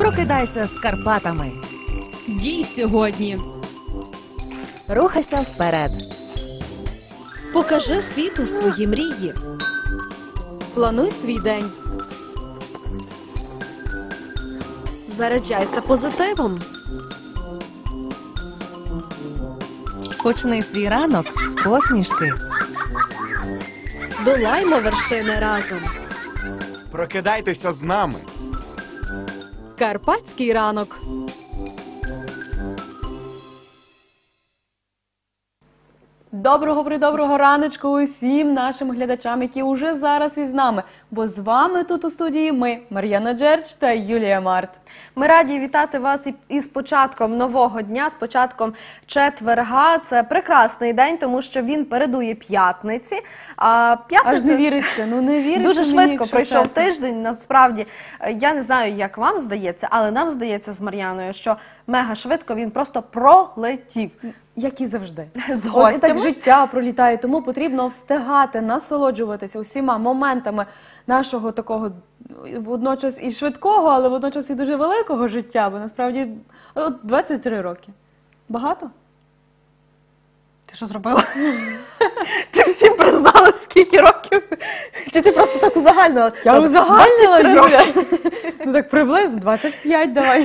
Прокидайся з Карпатами. Дій сьогодні. Рухайся вперед. Покажи світу свої мрії. Плануй свій день. Заряджайся позитивом. Почни свій ранок з посмішки. Долаймо вершини разом. Прокидайтеся з нами. Карпатський ранок. Доброго раночку усім нашим глядачам, які уже зараз із нами. Бо з вами тут у студії ми, Мар'яна Джерч та Юлія Март. Ми раді вітати вас із початком нового дня, з початком четверга. Це прекрасний день, тому що він передує п'ятниці. А п'ятниця... Аж не віриться, не віриться. Дуже мені, швидко якщо пройшов чесно. тиждень. Насправді, я не знаю, як вам здається, але нам здається з Мар'яною, що мега швидко він просто пролетів. Як і завжди. З От і гостями. так життя пролітає, тому потрібно встигати насолоджуватися усіма моментами нашого такого водночас і швидкого, але водночас і дуже великого життя, бо насправді 23 роки. Багато? Ти що зробила? Ти всім признала, скільки років? Чи ти просто так узагальнила? Я узагальнила, 23 Юля. роки. Ну так приблизно, 25 давай.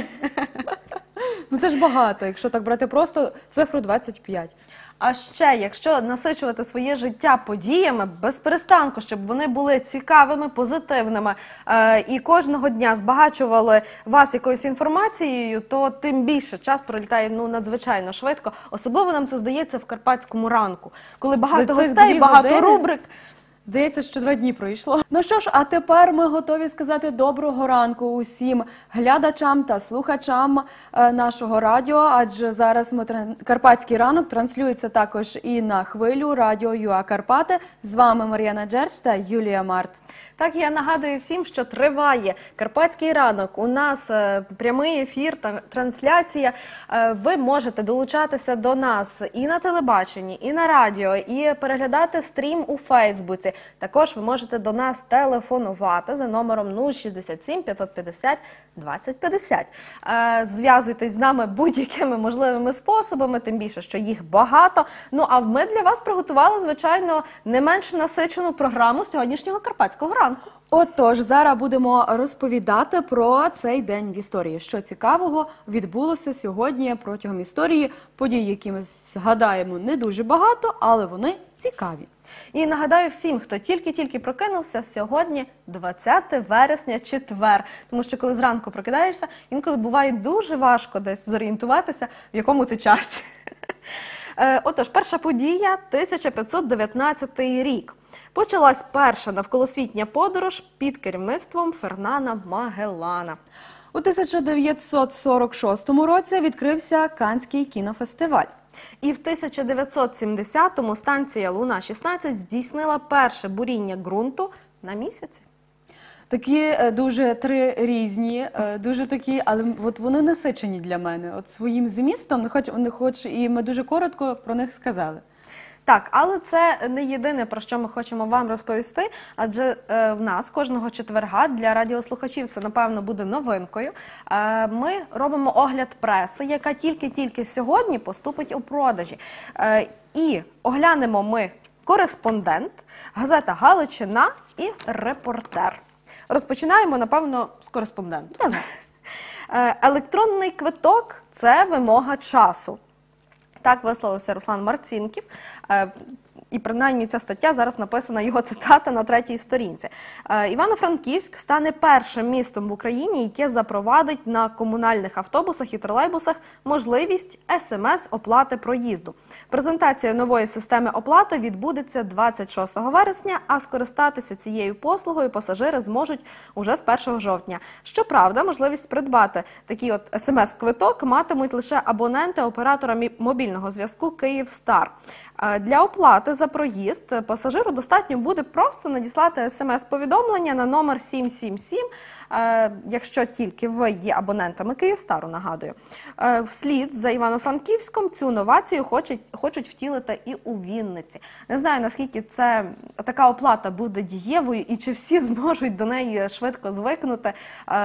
Ну це ж багато, якщо так брати просто цифру 25. А ще, якщо насичувати своє життя подіями без перестанку, щоб вони були цікавими, позитивними і кожного дня збагачували вас якоюсь інформацією, то тим більше час пролітає надзвичайно швидко. Особливо нам це здається в карпатському ранку, коли багато Ви цих гостей, 2 багато години? рубрик. Здається, що 2 дні пройшло. Ну що ж, а тепер ми готові сказати доброго ранку усім глядачам та слухачам нашого радіо, адже зараз Карпатський ранок транслюється також і на хвилю радіо ЮА Карпати. З вами Мар'яна Джерч та Юлія Март. Так, я нагадую всім, що триває Карпатський ранок. У нас прямий ефір та трансляція. Ви можете долучатися до нас і на телебаченні, і на радіо, і переглядати стрім у Фейсбуці. Також ви можете до нас телефонувати за номером 067 550 2050. Зв'язуйтесь з нами будь-якими можливими способами, тим більше, що їх багато. Ну, а ми для вас приготували, звичайно, не менш насичену програму сьогоднішнього Карпатського ранку. Отож, зараз будемо розповідати про цей день в історії. Що цікавого відбулося сьогодні протягом історії. Подій, які ми згадаємо, не дуже багато, але вони цікаві. І нагадаю всім, хто тільки-тільки прокинувся, сьогодні 20 вересня, четвер. Тому що коли зранку прокидаєшся, інколи буває дуже важко десь зорієнтуватися, в якому ти часі. Отож, перша подія – 1519 рік. Почалась перша навколосвітня подорож під керівництвом Фернана Магеллана. У 1946 році відкрився Каннський кінофестиваль. І в 1970-му станція «Луна-16» здійснила перше буріння ґрунту на місяці. Такі дуже 3 різні, дуже такі, але от вони насичені для мене. От своїм змістом, хоч і ми дуже коротко про них сказали. Так, але це не єдине, про що ми хочемо вам розповісти, адже в нас кожного четверга для радіослухачів це, напевно, буде новинкою. Ми робимо огляд преси, яка тільки-тільки сьогодні поступить у продажі. І оглянемо ми «Кореспондент», газета «Галичина» і «Репортер». Розпочинаємо, напевно, з «Кореспондента». Електронний квиток – це вимога часу. Так висловився Руслан Марцінків. І принаймні ця стаття зараз написана, його цитата на 3-й сторінці. Івано-Франківськ стане першим містом в Україні, яке запровадить на комунальних автобусах і тролейбусах можливість СМС-оплати проїзду. Презентація нової системи оплати відбудеться 26 вересня, а скористатися цією послугою пасажири зможуть уже з 1 жовтня. Щоправда, можливість придбати такий от СМС-квиток матимуть лише абоненти оператора мобільного зв'язку «Київстар». Для оплати за проїзд пасажиру достатньо буде просто надіслати смс-повідомлення на номер 777, якщо тільки ви є абонентами Київстару, нагадую. Вслід за Івано-Франківськом цю новацію хочуть втілити і у Вінниці. Не знаю, наскільки така оплата буде дієвою і чи всі зможуть до неї швидко звикнути.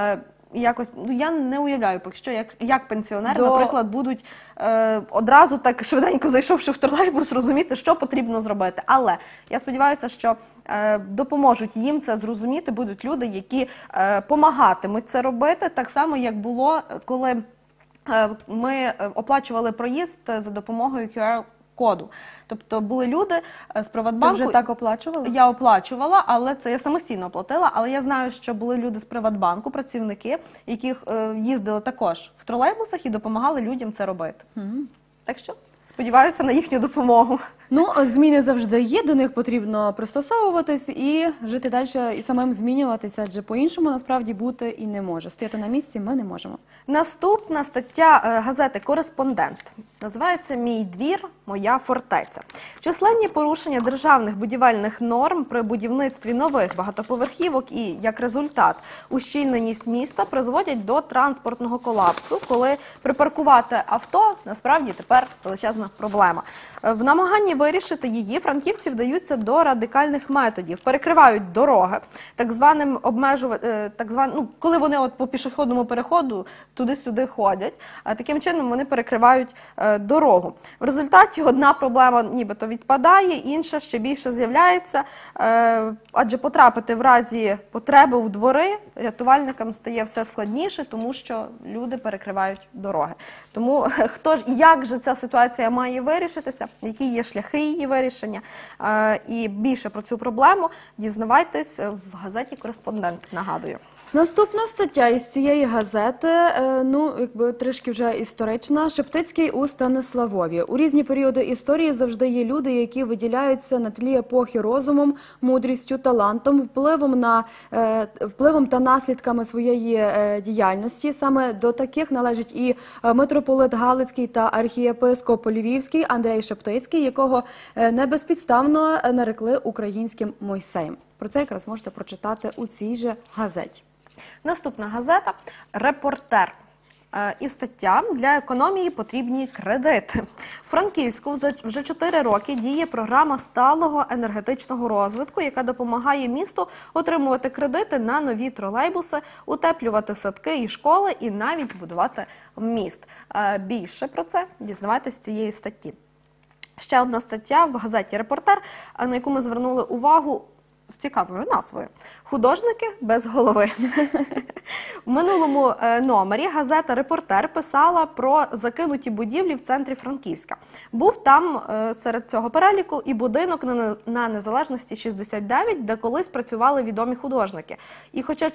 якось, ну я не уявляю поки що, як пенсіонери, наприклад, будуть одразу так швиденько зайшовши в тролейбус, розуміти, що потрібно зробити. Але я сподіваюся, що допоможуть їм це зрозуміти, будуть люди, які помагатимуть це робити, так само, як було, коли ми оплачували проїзд за допомогою QR-коду. Тобто були люди з Приватбанку. Ти вже так оплачувала? Я оплачувала, але це я самостійно оплатила. Але я знаю, що були люди з Приватбанку, працівники, які їздили також в тролейбусах і допомагали людям це робити. Так що сподіваюся на їхню допомогу. Ну, зміни завжди є, до них потрібно пристосовуватись і жити далі, і самим змінюватися, адже по-іншому насправді бути і не може. Стояти на місці ми не можемо. Наступна стаття газети «Кореспондент» називається «Мій двір, моя фортеця». Численні порушення державних будівельних норм при будівництві нових багатоповерхівок і, як результат, ущільненість міста призводять до транспортного колапсу, коли припаркувати авто насправді тепер величезна проблема. В намаганні вирішити її франківці вдаються до радикальних методів. Перекривають дороги, коли вони по пішохідному переходу туди-сюди ходять, таким чином вони перекривають дорогу. В результаті одна проблема нібито відпадає, інша ще більше з'являється, адже потрапити в разі потреби у двори рятувальникам стає все складніше, тому що люди перекривають дороги. Тому як же ця ситуація має вирішитися, які є шляхи її вирішення, і більше про цю проблему дізнавайтесь в газеті «Кореспондент», нагадую. Наступна стаття із цієї газети, трішки вже історична. Шептицький у Станиславові. У різні періоди історії завжди є люди, які виділяються на тлі епохи розумом, мудрістю, талантом, впливом та наслідками своєї діяльності. Саме до таких належить і митрополит Галицький та архієпископ Львівський Андрей Шептицький, якого не безпідставно нарекли українським Мойсеєм. Про це якраз можете прочитати у цій же газеті. Наступна газета «Репортер». І стаття «Для економії потрібні кредити». У Франківську вже 4 роки діє програма сталого енергетичного розвитку, яка допомагає місту отримувати кредити на нові тролейбуси, утеплювати садки і школи і навіть будувати міст. Більше про це дізнавайтесь з цієї статті. Ще одна стаття в газеті «Репортер», на яку ми звернули увагу, з цікавою назвою «Художники без голови». В минулому номері газета «Репортер» писала про закинуті будівлі в центрі Франківська. Був там серед цього переліку і будинок на Незалежності 69, де колись працювали відомі художники. І хоча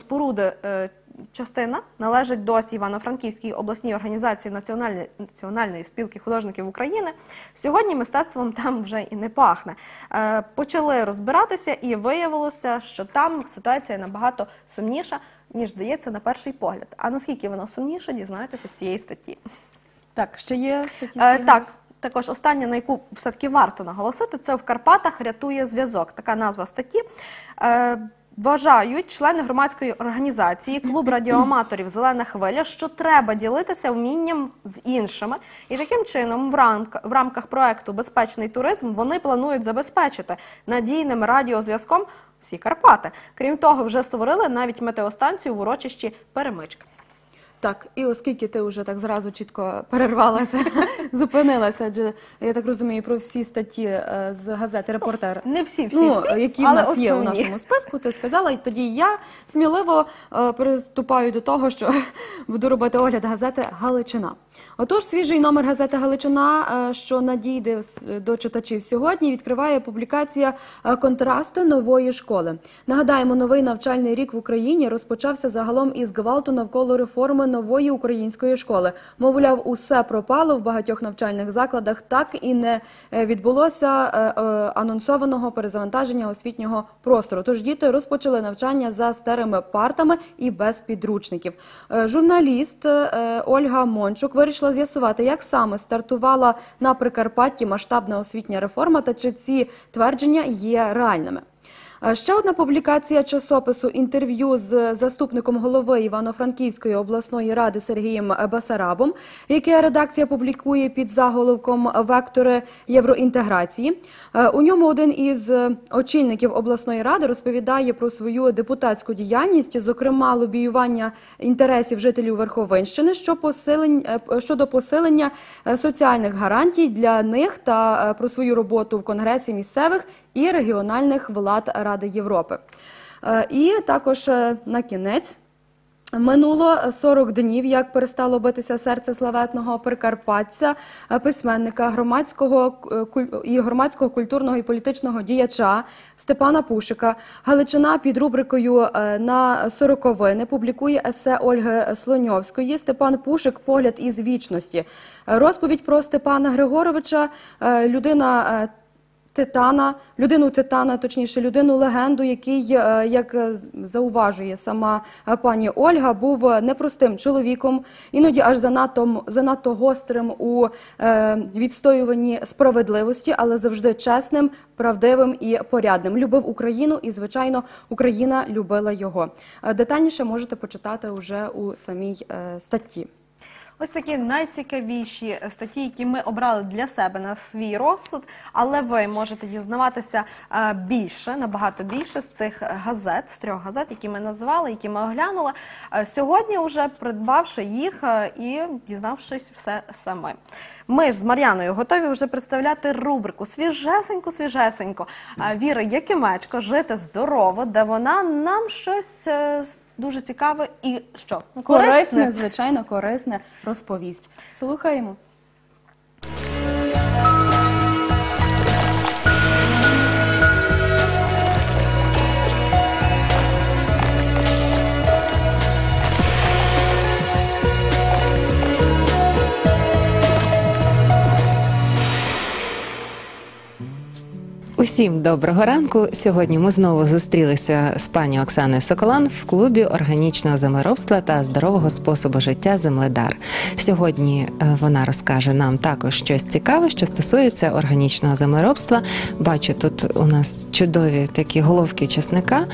частина належить досі Івано-Франківській обласній організації Національної спілки художників України, сьогодні мистецтвом там вже і не пахне. Почали розбиратися і виявилося, що там ситуація набагато сумніша, ніж здається на перший погляд. А наскільки вона сумніша, дізнаєтеся з цієї статті. Так, ще є статті? Так. Також остання, на яку все-таки варто наголосити, це «В Карпатах рятує зв'язок». Така назва статті. Вважають члени громадської організації «Клуб радіоаматорів Зелена хвиля», що треба ділитися вмінням з іншими. І таким чином в рамках проекту «Безпечний туризм» вони планують забезпечити надійним радіозв'язком всі Карпати. Крім того, вже створили навіть метеостанцію в урочищі Перемичка. Так, і оскільки ти вже так зразу чітко перервалася, зупинилася, адже, я так розумію, про всі статті з газети «Репортер», не всі, які в нас є у нашому списку, ти сказала, і тоді я сміливо приступаю до того, що буду робити огляд газети «Галичина». Отож, свіжий номер газети «Галичина», що надійде до читачів сьогодні, відкриває публікація «Контрасти нової школи». Нагадаємо, новий навчальний рік в Україні розпочався загалом із гвалту навколо реформи нової української школи. Мовляв, усе пропало в багатьох навчальних закладах, так і не відбулося анонсованого перезавантаження освітнього простору. Тож діти розпочали навчання за старими партами і без підручників. Журналіст Ольга Мончук вирішила з'ясувати, як саме стартувала на Прикарпатті масштабна освітня реформа та чи ці твердження є реальними. Ще одна публікація часопису інтерв'ю з заступником голови Івано-Франківської обласної ради Сергієм Басарабом, яке редакція публікує під заголовком «Вектори євроінтеграції». У ньому один із очільників обласної ради розповідає про свою депутатську діяльність, зокрема лобіювання інтересів жителів Верховинщини щодо посилення соціальних гарантій для них та про свою роботу в Конгресі місцевих і регіональних влад Ради Європи. І також на кінець. Минуло 40 днів, як перестало битися серце славетного прикарпатця, письменника, громадського, культурного і політичного діяча Степана Пушика. Галичина під рубрикою «На сороковини» публікує есе Ольги Слоньовської «Степан Пушик. Погляд із вічності». Розповідь про Степана Григоровича, людину-легенду, який, як зауважує сама пані Ольга, був непростим чоловіком, іноді аж занадто гострим у відстоюванні справедливості, але завжди чесним, правдивим і порядним. Любив Україну і, звичайно, Україна любила його. Детальніше можете почитати уже у самій статті. Ось такі найцікавіші статті, які ми обрали для себе на свій розсуд, але ви можете дізнаватися більше, набагато більше з цих газет, з 3 газет, які ми назвали, які ми оглянули, сьогодні вже придбавши їх і дізнавшись все самим. Ми ж з Мар'яною готові вже представляти рубрику свіжесенько Віри Якимечко «Жити здорово», де вона нам щось дуже цікаве і що? Корисне, звичайно, корисне розповість. Слухаємо. Усім доброго ранку. Сьогодні ми знову зустрілися з пані Оксаною Соколан в клубі органічного землеробства та здорового способу життя «Земледар». Сьогодні вона розкаже нам також щось цікаве, що стосується органічного землеробства. Бачу, тут у нас чудові такі головки часника.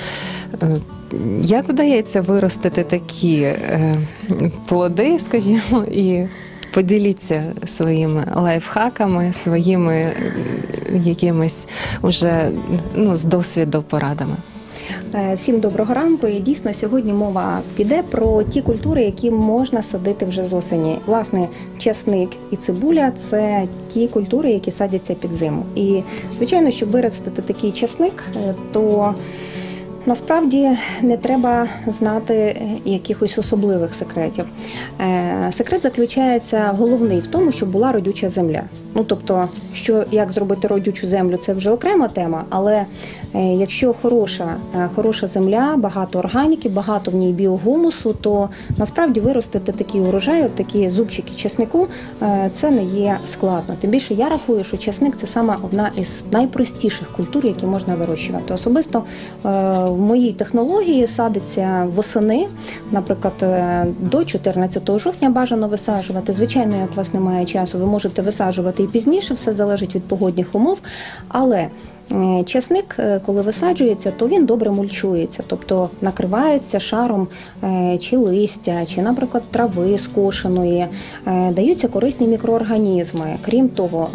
Як вдається виростити такі плоди, скажімо, і поділіться своїми лайфхаками, своїми якимись уже з досвіду порадами. Всім доброго ранку. І дійсно сьогодні мова піде про ті культури, які можна садити вже з осені. Власне, часник і цибуля – це ті культури, які садяться під зиму. І, звичайно, щоб виростити такий часник, то насправді не треба знати якихось особливих секретів. Секрет заключається головний в тому, щоб була родюча земля. Тобто, як зробити родючу землю – це вже окрема тема, але якщо хороша земля, багато органіки, багато в ній біогумусу, то насправді виростити такий урожай, такі зубчики часнику – це не є складно. Тим більше я рахую, що часник – це саме одна із найпростіших культур, які можна вирощувати. Особисто в моїй технології садиться восени, наприклад, до 14 жовтня бажано висаджувати. Звичайно, як у вас немає часу, ви можете висаджувати і пізніше, все залежить від погодних умов, але часник, коли висаджується, то він добре мульчується, тобто накривається шаром чи листя, чи, наприклад, трави скошеної, даються корисні мікроорганізми. Крім того,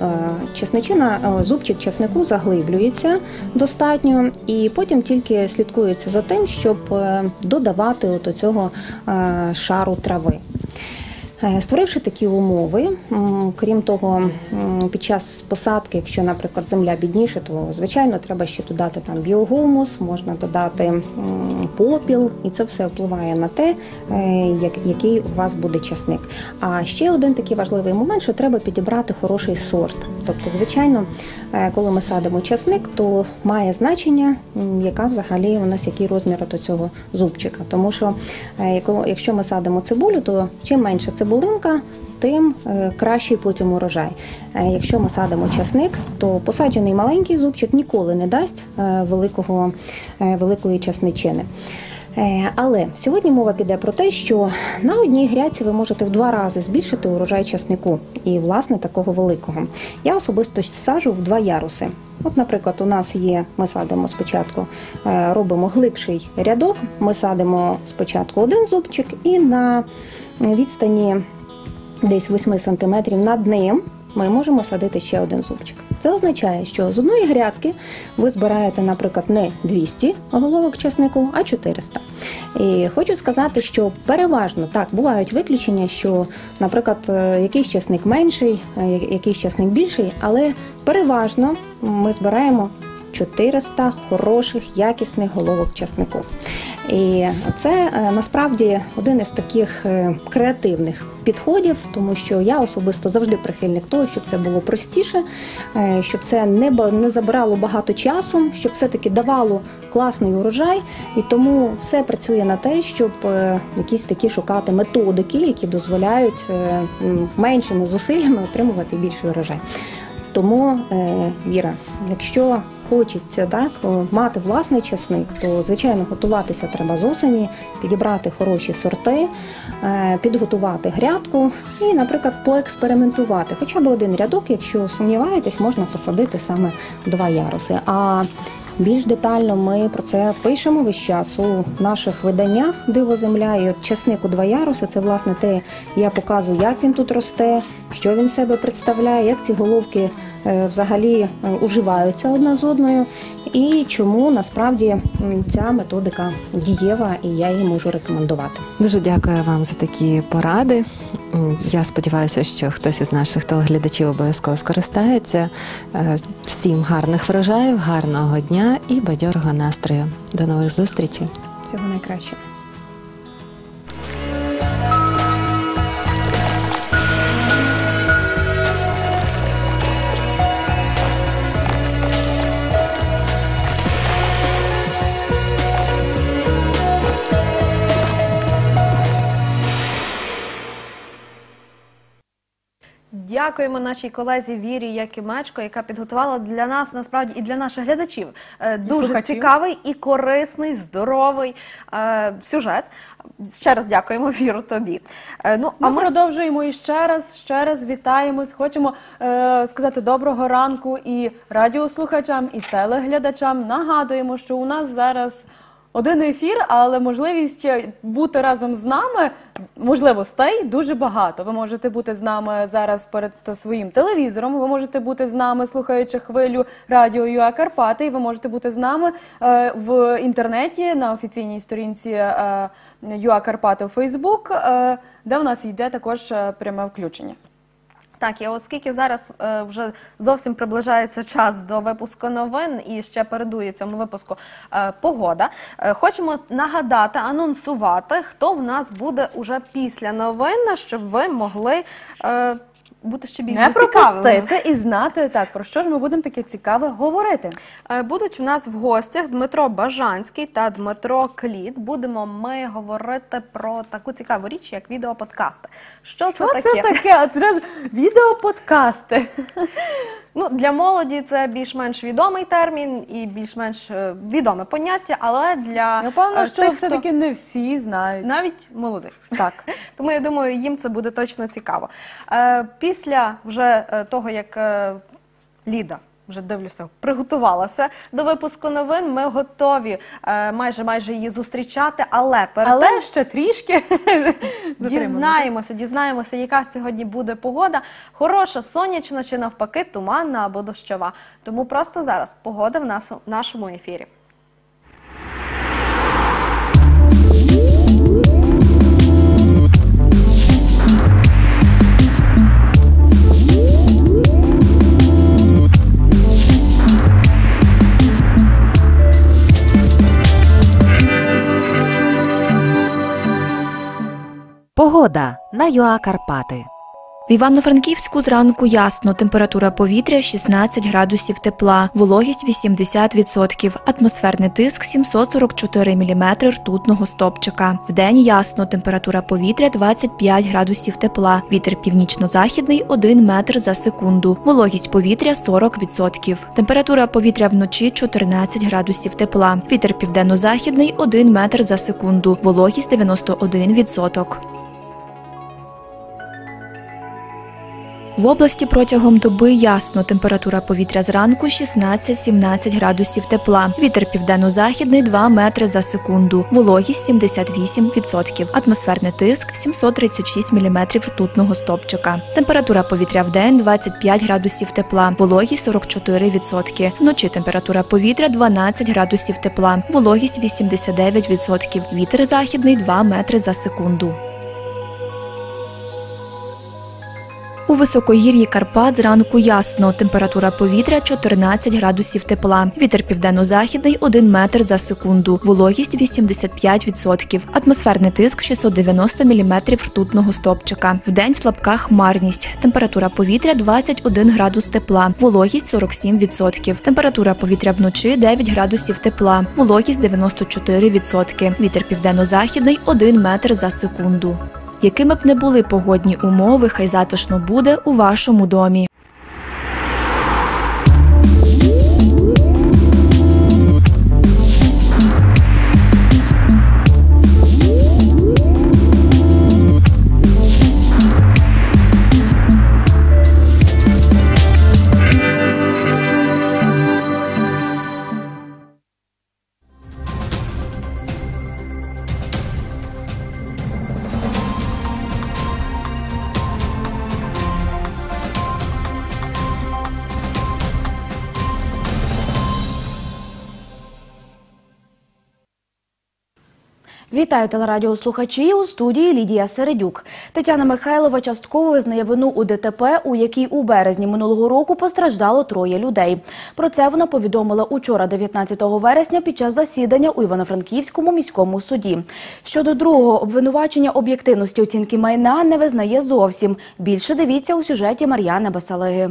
зубчик часнику заглиблюється достатньо, і потім тільки слідкується за тим, щоб додавати от цього шару трави. Створивши такі умови, крім того, під час посадки, якщо, наприклад, земля бідніша, то, звичайно, треба ще додати там біогумус, можна додати попіл, і це все впливає на те, який у вас буде часник. А ще один такий важливий момент, що треба підібрати хороший сорт. Тобто, звичайно, коли ми садимо часник, то має значення, яка взагалі у нас, який розмір до цього зубчика. Тому що, якщо ми садимо цибулю, то чим менше цибулинка, тим кращий потім урожай. Якщо ми садимо часник, то посаджений маленький зубчик ніколи не дасть великої часничини. Але сьогодні мова піде про те, що на одній грядці ви можете в 2 рази збільшити урожай часнику. І, власне, такого великого. Я особисто саджу в 2 яруси. От, наприклад, у нас є, ми садимо спочатку, робимо глибший рядок, ми садимо спочатку 1 зубчик і на відстані десь 8 см над ним ми можемо садити ще 1 зубчик. Це означає, що з одної грядки ви збираєте, наприклад, не 200 головок часнику, а 400. І хочу сказати, що переважно, так, бувають виключення, що, наприклад, якийсь часник менший, якийсь часник більший, але переважно ми збираємо 400 хороших, якісних головок часнику. І це насправді один із таких креативних підходів, тому що я особисто завжди прихильник того, щоб це було простіше, щоб це не забирало багато часу, щоб все-таки давало класний урожай. І тому все працює на те, щоб якісь такі шукати методики, які дозволяють меншими зусиллями отримувати більший урожай. Тому, Віра, якщо хочеться так, мати власний часник, то, звичайно, готуватися треба з осені, підібрати хороші сорти, підготувати грядку і, наприклад, поекспериментувати. Хоча б 1 рядок, якщо сумніваєтесь, можна посадити саме 2 яруси. А більш детально ми про це пишемо весь час у наших виданнях «Диво земля» і от часник у 2 яруси. Це, власне, те, я показую, як він тут росте, що він себе представляє, як ці головки взагалі уживаються одна з одною і чому насправді ця методика дієва і я її можу рекомендувати. Дуже дякую вам за такі поради. Я сподіваюся, що хтось із наших телеглядачів обов'язково скористається. Всім гарних врожаїв, гарного дня і бадьорого настрою. До нових зустрічей. Всього найкращого. Дякуємо нашій колезі Вірі Якимечко, яка підготувала для нас, насправді, і для наших глядачів дуже слухачів. цікавий і корисний, здоровий сюжет. Ще раз дякуємо, Віру, тобі. Ми продовжуємо і ще раз вітаємось. Хочемо сказати доброго ранку і радіослухачам, і телеглядачам. Нагадуємо, що у нас зараз 1 ефір, але можливість бути разом з нами, можливостей дуже багато. Ви можете бути з нами зараз перед своїм телевізором, ви можете бути з нами, слухаючи хвилю радіо ЮА Карпати, і ви можете бути з нами в інтернеті на офіційній сторінці ЮА Карпати у Фейсбук, де у нас йде також пряме включення. Так, і оскільки зараз вже зовсім приближається час до випуску новин і ще передує цьому випуску погода, хочемо нагадати, анонсувати, хто в нас буде уже після новин, щоб ви могли бути ще більш Не зацікавленими. пропустити і знати, так, про що ж ми будемо таке цікаве говорити. Будуть в нас в гостях Дмитро Бажанський та Дмитро Кліт. Будемо ми говорити про таку цікаву річ, як відеоподкасти. Що це таке? Це таке? От зараз відеоподкасти. Для молоді це більш-менш відомий термін і більш-менш відоме поняття, але для Напевно, що тих, все-таки не всі знають. навіть молодих. Так. Тому я думаю, їм це буде точно цікаво. Після вже того, як Ліда, вже дивлюся, приготувалася до випуску новин, ми готові майже її зустрічати, але перед тим ще трішки дізнаємося, яка сьогодні буде погода. Хороша, сонячна чи навпаки туманна або дощова. Тому просто зараз погода в нашому ефірі. Погода на ЮА Карпати. В Івано-Франківську зранку ясно, температура повітря 16 градусів тепла, вологість 80%, атмосферний тиск 744 мм ртутного стовпчика. Вдень ясно, температура повітря 25 градусів тепла, вітер північно-західний 1 метр за секунду, вологість повітря 40%. Температура повітря вночі 14 градусів тепла, вітер південно-західний 1 метр за секунду, вологість 91%. В області протягом доби ясно, температура повітря зранку 16-17 градусів тепла, вітер південно-західний 2 метри за секунду, вологість 78%, атмосферний тиск 736 мм ртутного стовпчика. Температура повітря вдень 25 градусів тепла, вологість 44%, вночі температура повітря 12 градусів тепла, вологість 89%, вітер західний 2 метри за секунду. У високогір'ї Карпат зранку ясно, температура повітря 14 градусів тепла, вітер південно-західний 1 метр за секунду, вологість 85%, атмосферний тиск 690 мм ртутного стовпчика. Вдень слабка хмарність, температура повітря 21 градус тепла, вологість 47%, температура повітря вночі 9 градусів тепла, вологість 94%, вітер південно-західний 1 метр за секунду. Якими б не були погодні умови, хай затишно буде у вашому домі. Вітаю телерадіослухачі, у студії Лідія Середюк. Тетяна Михайлова частково визнає вину у ДТП, у якій у березні минулого року постраждало 3 людей. Про це вона повідомила учора, 19 вересня, під час засідання у Івано-Франківському міському суді. Щодо другого обвинувачення об'єктивності оцінки майна не визнає зовсім. Більше дивіться у сюжеті Мар'яни Басалиги.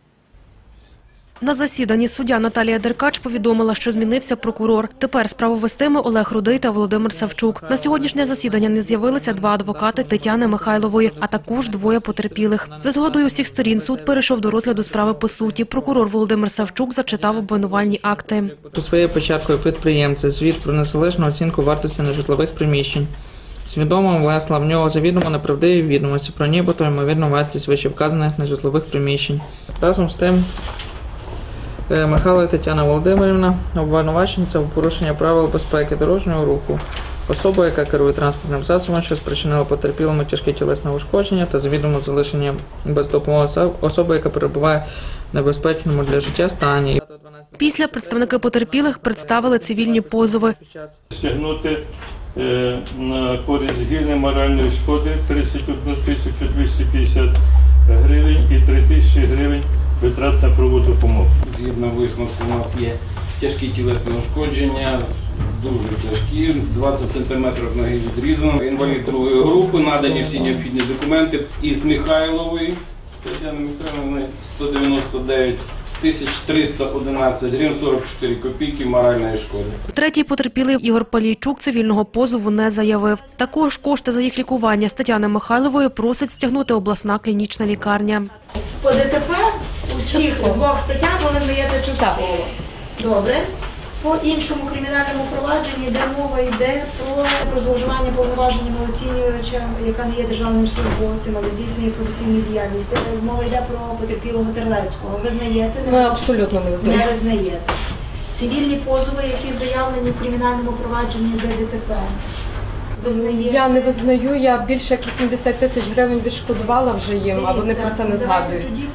На засіданні суддя Наталія Деркач повідомила, що змінився прокурор. Тепер справу вестиме Олег Рудий та Володимир Савчук. На сьогоднішнє засідання не з'явилися 2 адвокати Тетяни Михайлової, а також 2 потерпілих. За згодою усіх сторін суд перейшов до розгляду справи по суті. Прокурор Володимир Савчук зачитав обвинувальні акти. По своєю початку підприємця звіт про незалежну оцінку вартості нежитлових приміщень. Свідомо внесла в нього завідомо неправдиві відомості про нібито ймовірну вартість вищевказаних нежитлових приміщень. Разом з тим, Михайлова Тетяна Володимирівна обвинувачується в порушенні правил безпеки дорожнього руху. Особа, яка керує транспортним засобом, що спричинила потерпілому тяжкі тілесне ушкодження та завідомо залишення без допомоги особи, яка перебуває в небезпечному для життя стані. Після представники потерпілих представили цивільні позови. Стягнути на користь гільни моральної шкоди 31 250 гривень і 3 тисячі гривень витрат на правову допомогу. Згідно висновку, у нас є тяжкі тілесні ушкодження, дуже тяжкі, 20 см ноги відрізано. Інвалід 2-ї групи, надані всі необхідні документи. Із Михайлової Тетяни Михайловни 199 311 гривень 44 копійки моральної шкоди. Третій потерпілий Ігор Палійчук цивільного позову не заявив. Також кошти за їх лікування з Тетяни Михайлової просить стягнути обласна клінічна лікарня. По ДТП у всіх 2 статтях ви визнаєте частково. Добре. По іншому кримінальному провадженні, де мова йде про зловживання повноваженнями оцінювача, яка не є державним службовцем, але здійснює професійну діяльність. Мова йде про потерпілого Терлецького. Визнаєте? Ми абсолютно не визнаємо. Не визнаєте. Цивільні позови, які заявлені в кримінальному провадженні де ДТП. Визнаєте? Я не визнаю, я більше як 80 тисяч гривень відшкодувала вже їм, а вони про це не згадують.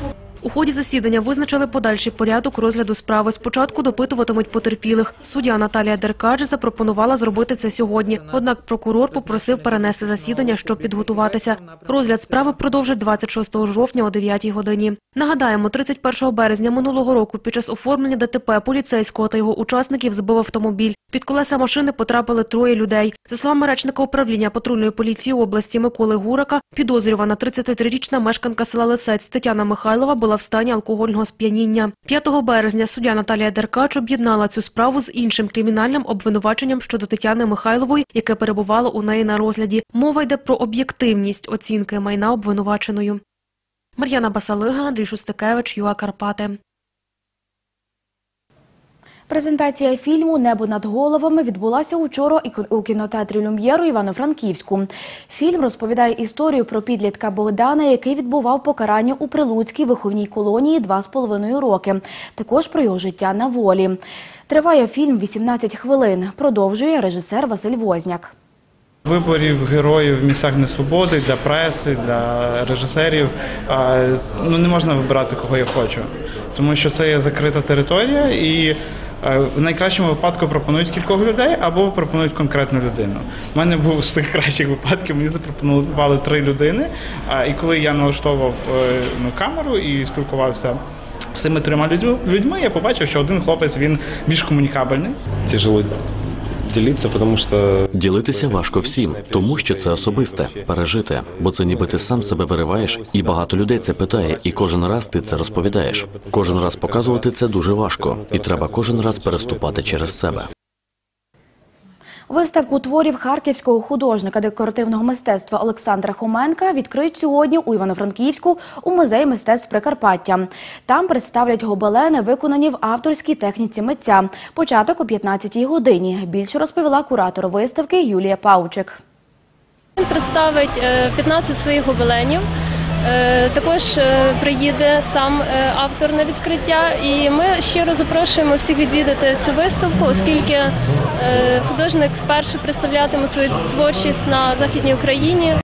У ході засідання визначили подальший порядок розгляду справи. Спочатку допитуватимуть потерпілих. Суддя Наталія Деркач запропонувала зробити це сьогодні. Однак прокурор попросив перенести засідання, щоб підготуватися. Розгляд справи продовжать 26 жовтня о 9 годині. Нагадаємо, 31 березня минулого року під час оформлення ДТП поліцейського та його учасників збив автомобіль. Під колеса машини потрапили 3 людей. За словами речника управління патрульної поліції області Миколи Гурака, підозрювана 33-річна мешканка села Лисець Тетяна Михайлова була в стані алкогольного сп'яніння. 5 березня суддя Наталія Деркач об'єднала цю справу з іншим кримінальним обвинуваченням щодо Тетяни Михайлової, яке перебувало у неї на розгляді. Мова йде про об'єктивність оцінки майна обвинуваченою. Мар'яна Басалига, Андрій Шустикевич, ЮА Карпати. Презентація фільму «Небо над головами» відбулася учора у кінотеатрі «Люм'єр» у Івано-Франківську. Фільм розповідає історію про підлітка Богдана, який відбував покарання у Прилуцькій виховній колонії 2,5 роки. Також про його життя на волі. Триває фільм 18 хвилин. Продовжує режисер Василь Возняк. Виборів героїв в місцях несвободи для преси, для режисерів не можна вибирати, кого я хочу. Тому що це є закрита територія і в найкращому випадку пропонують кількох людей або пропонують конкретну людину. У мене був з тих кращих випадків, мені запропонували 3 людини. І коли я налаштовував камеру і спілкувався з цими 3 людьми, я побачив, що один хлопець, він більш комунікабельний. Тяжело ділитися важко всім, тому що це особисте, пережите, бо це ніби ти сам себе вириваєш, і багато людей це питає, і кожен раз ти це розповідаєш. Кожен раз показувати це дуже важко, і треба кожен раз переступати через себе. Виставку творів харківського художника декоративного мистецтва Олександра Хоменка відкриють сьогодні у Івано-Франківську у Музеї мистецтв Прикарпаття. Там представлять гобелени, виконані в авторській техніці митця. Початок о 15-й годині. Більше розповіла куратор виставки Юлія Павчик. Він представить 15 своїх гобеленів. Також приїде сам автор на відкриття, і ми щиро запрошуємо всіх відвідати цю виставку, оскільки художник вперше представлятиме свою творчість на Західній Україні.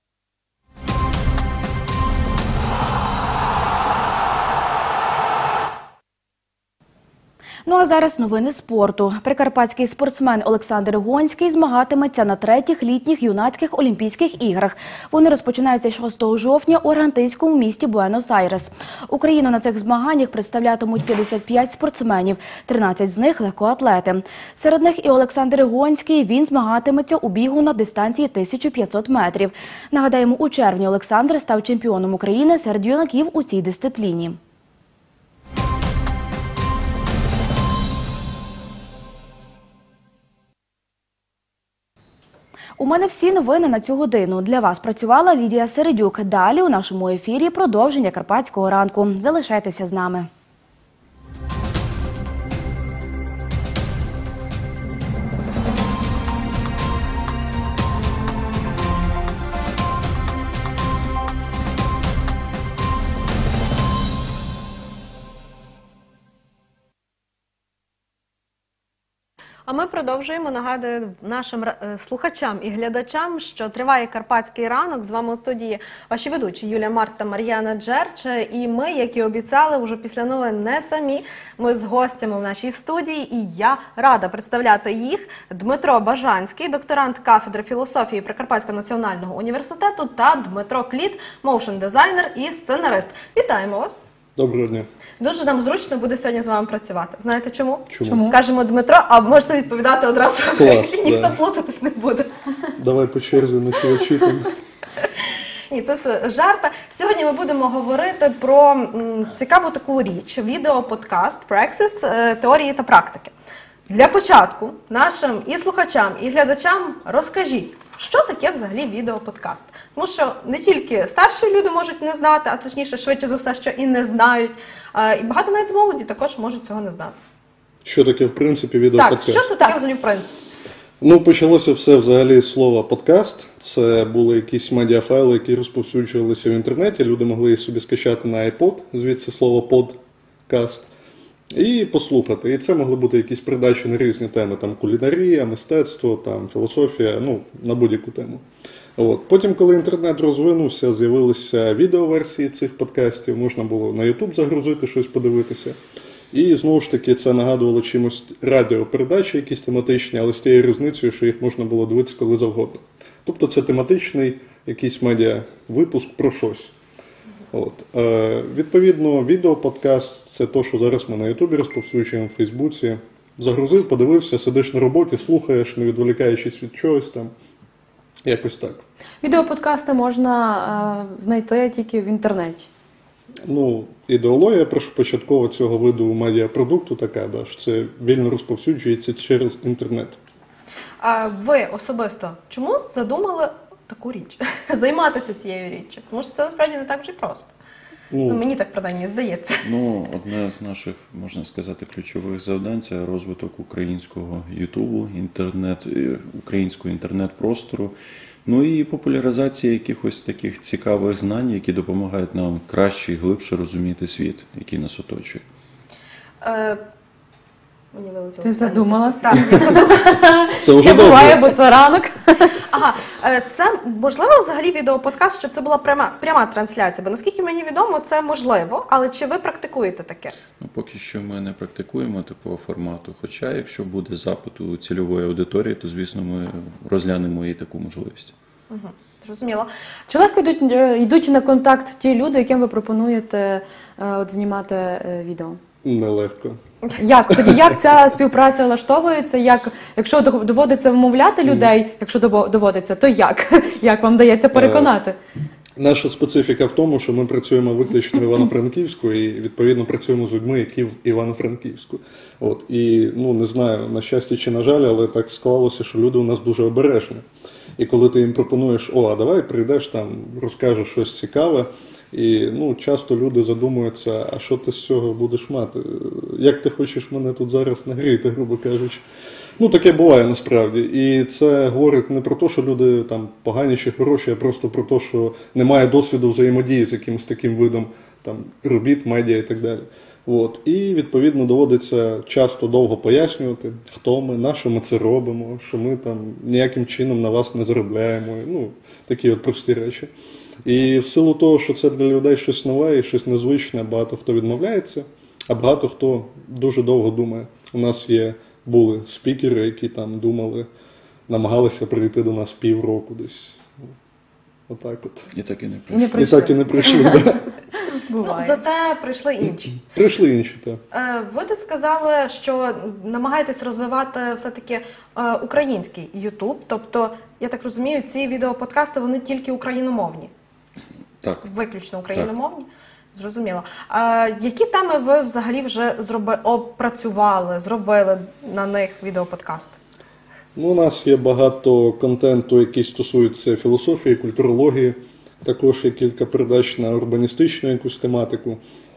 Ну а зараз новини спорту. Прикарпатський спортсмен Олександр Гонський змагатиметься на 3-х літніх юнацьких Олімпійських іграх. Вони розпочинаються 6 жовтня у аргентинському місті Буенос-Айрес. Україну на цих змаганнях представлятимуть 55 спортсменів, 13 з них – легкоатлети. Серед них і Олександр Гонський, він змагатиметься у бігу на дистанції 1500 метрів. Нагадаємо, у червні Олександр став чемпіоном України серед юнаків у цій дисципліні. У мене всі новини на цю годину. Для вас працювала Лідія Середюк. Далі у нашому ефірі продовження Карпатського ранку. Залишайтеся з нами. А ми продовжуємо. Нагадую нашим слухачам і глядачам, що триває Карпатський ранок. З вами у студії ваші ведучі Юлія Март та Мар'яна Джерч. І ми, як і обіцяли, вже після новин не самі. Ми з гостями в нашій студії. І я рада представляти їх. Дмитро Бажанський, докторант кафедри філософії Прикарпатського національного університету, та Дмитро Кліт, моушн-дизайнер і сценарист. Вітаємо вас! Доброго дня. Дуже нам зручно буде сьогодні з вами працювати. Знаєте чому? Чому? Кажемо Дмитро, а можете відповідати одразу, Клас, ніхто плутатись не буде. Давай по черзі на чувачі. Ні, це все жарта. Сьогодні ми будемо говорити про цікаву таку річ – відеоподкаст Praxis теорії та практики. Для початку нашим і слухачам, і глядачам розкажіть, що таке взагалі відеоподкаст. Тому що не тільки старші люди можуть не знати, а точніше, швидше за все, що і не знають. І багато навіть з молоді також можуть цього не знати. Що таке, в принципі, відеоподкаст? Так, що це таке взагалі в принципі? Ну, почалося все взагалі з слова подкаст. Це були якісь медіафайли, які розповсюджувалися в інтернеті. Люди могли їх собі скачати на iPod, звідси слово подкаст, і послухати. І це могли бути якісь передачі на різні теми. Там кулінарія, мистецтво, там філософія, ну, на будь-яку тему. От. Потім, коли інтернет розвинувся, з'явилися відеоверсії цих подкастів, можна було на YouTube загрузити щось, подивитися. І знову ж таки це нагадувало чимось радіопередачі, якісь тематичні, але з тією різницею, що їх можна було дивитися коли завгодно. Тобто це тематичний якийсь медіа-випуск про щось. От. Відповідно, відеоподкаст – це те, що зараз ми на Ютубі розповсюджуємо, в Фейсбуці. Загрузив, подивився, сидиш на роботі, слухаєш, не відволікаючись від чогось там. Якось так. Відеоподкасти можна знайти тільки в інтернеті. Ну, ідеологія початкова цього виду медіапродукту така, да, що це вільно розповсюджується через інтернет. А ви особисто чому задумали таку річ? Займатися цією річчю? Тому що це насправді не так вже просто. Мені так, принаймні, здається. Одне з наших, можна сказати, ключових завдань – це розвиток українського Ютубу, українського інтернет-простору, і популяризація якихось таких цікавих знань, які допомагають нам краще і глибше розуміти світ, який нас оточує. Ти задумалася? Так, я задумалася. Це вже добре. Буває, бо це ранок. Ага, це можливо взагалі відеоподкаст, щоб це була пряма трансляція? Бо наскільки мені відомо, це можливо, але чи ви практикуєте таке? Поки що ми не практикуємо такого формату, хоча якщо буде запит у цільової аудиторії, то, звісно, ми розглянемо і таку можливість. Зрозуміло. Чи легко йдуть на контакт ті люди, яким ви пропонуєте знімати відео? Нелегко. Як ця співпраця влаштовується? Якщо доводиться вмовляти людей, якщо доводиться, то як? Як вам дається переконати? Наша специфіка в тому, що ми працюємо виключно в Івано-Франківську і, відповідно, працюємо з людьми, які в Івано-Франківську. І, не знаю, на щастя чи на жаль, але так склалося, що люди у нас дуже обережні. І коли ти їм пропонуєш, а давай прийдеш там, розкажеш щось цікаве, і часто люди задумуються, а що ти з цього будеш мати? Як ти хочеш мене тут зараз нагріти, грубо кажучи? Таке буває насправді. І це говорить не про те, що люди там погані чи хороші, а просто про те, що немає досвіду взаємодії з якимось таким видом там, робіт, медіа і так далі. І, відповідно, доводиться часто довго пояснювати, хто ми, на що ми це робимо, що ми там ніяким чином на вас не заробляємо. Такі прості речі. І в силу того, що це для людей щось нове і щось незвичне, багато хто відмовляється, а багато хто дуже довго думає. У нас були спікери, які там думали, намагалися прийти до нас півроку десь. Отак от. І так і не прийшли. І так і не прийшли, так. Зате прийшли інші. Прийшли інші, так. Ви сказали, що намагаєтесь розвивати все-таки український YouTube, тобто, я так розумію, ці відеоподкасти, вони тільки україномовні? Так. Виключно україномовні? Так. Зрозуміло. Які теми ви взагалі вже опрацювали, зробили на них відеоподкасти? У нас є багато контенту, який стосується філософії, культурології. Також є кілька передач на урбаністичну якусь тематику.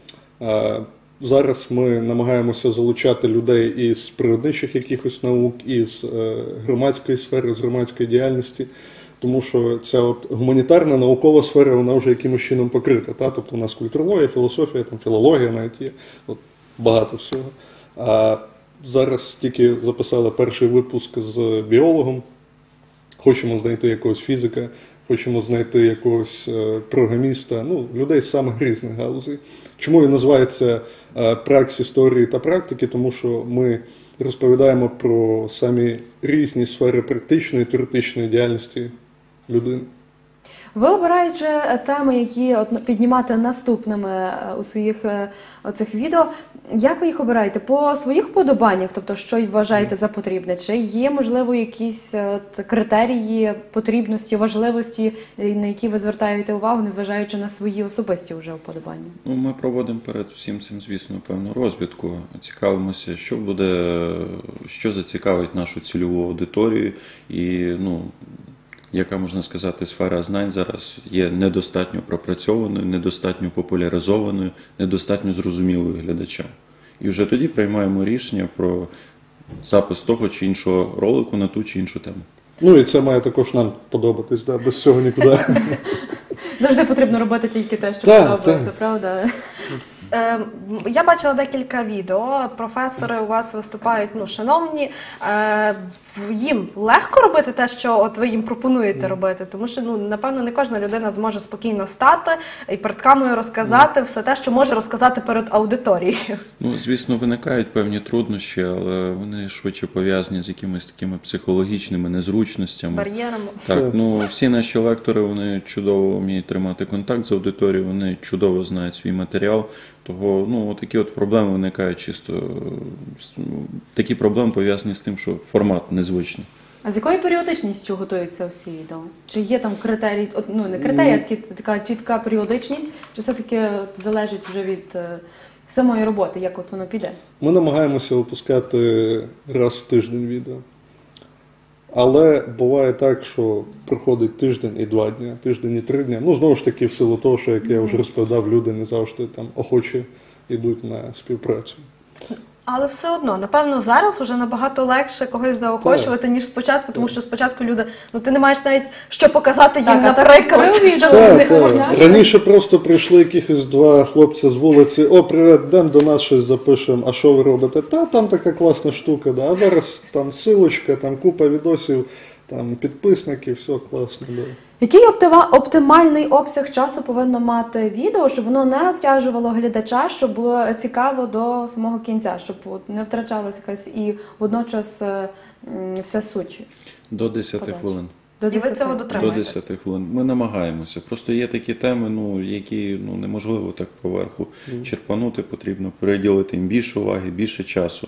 Зараз ми намагаємося залучати людей із природничих якихось наук, із громадської сфери, з громадської діяльності. Тому що ця гуманітарна наукова сфера, вона вже якимось чином покрита. Тобто у нас культурологія, філософія, філологія навіть є, багато всього. А зараз тільки записали перший випуск з біологом. Хочемо знайти якогось фізика, хочемо знайти якогось програміста, людей з самих різних галузей. Чому він називається «Пракс історії та практики»? Тому що ми розповідаємо про самі різні сфери практичної і теоретичної діяльності людини. Ви обираючи теми, які піднімати наступними у своїх оцих відео, як ви їх обираєте? По своїх вподобаннях, тобто що вважаєте за потрібне? Чи є, можливо, якісь критерії потрібності, важливості, на які ви звертаєте увагу, незважаючи на свої особисті вже вподобання? Ми проводимо перед всім цим, звісно, певну розвідку. Цікавимося, що зацікавить нашу цільову аудиторію і, яка, можна сказати, сфера знань зараз є недостатньо пропрацьованою, недостатньо популяризованою, недостатньо зрозумілою глядачам. І вже тоді приймаємо рішення про запис того чи іншого ролику на ту чи іншу тему. І це має також нам подобатись, без цього нікуди. Завжди потрібно робити тільки те, що подобається, правда? Я бачила декілька відео, професори у вас виступають, шановні. Їм легко робити те, що от ви їм пропонуєте робити? Тому що, напевно, не кожна людина зможе спокійно стати і перед камерою розказати все те, що може розказати перед аудиторією. Звісно, виникають певні труднощі, але вони швидше пов'язані з якимись такими психологічними незручностями. Бар'єрами. Так, всі наші лектори, вони чудово вміють тримати контакт з аудиторією, вони чудово знають свій матеріал. Того, такі от проблеми виникають чисто, такі проблеми пов'язані з тим, що формат незвичний. А з якою періодичністю готуються всі відео? Чи є там критерії, не критерії, а така чітка періодичність, чи все-таки залежить вже від самої роботи, як от воно піде? Ми намагаємося випускати раз в тиждень відео. Але буває так, що проходить тиждень і 2 дні, тиждень і 3 дні. Знову ж таки, в силу того, що, як я вже розповідав, люди не завжди там охоче йдуть на співпрацю. Але все одно, напевно, зараз вже набагато легше когось заохочувати, ніж спочатку, тому що спочатку люди, ти не маєш навіть що показати їм на приклад, що вони хочуть. Раніше просто прийшли якихось 2 хлопця з вулиці: «О, привіт, йдемо до нас щось запишемо, а що ви робите?» «Та, там така класна штука, да. А зараз там силочка, там купа відосів, там підписників, все класно». Да. Який оптимальний обсяг часу повинно мати відео, щоб воно не обтяжувало глядача, щоб було цікаво до самого кінця, щоб не втрачалася якась і водночас вся суть? До 10 хвилин. І ви цього До дотримуєтесь? 10 хвилин. Ми намагаємося. Просто є такі теми, які неможливо так поверху черпанути, потрібно приділити їм більше уваги, більше часу.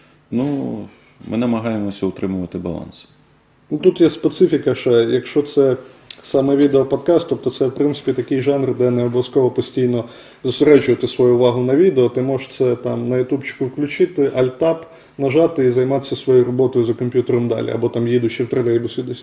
Ми намагаємося утримувати баланс. Тут є специфіка, що якщо це саме відеоподкаст, тобто це, в принципі, такий жанр, де не обов'язково постійно зосереджувати свою увагу на відео, ти можеш це там на ютубчику включити, Alt-Tab нажати і займатися своєю роботою за комп'ютером далі, або там їдучи в тролейбусі десь.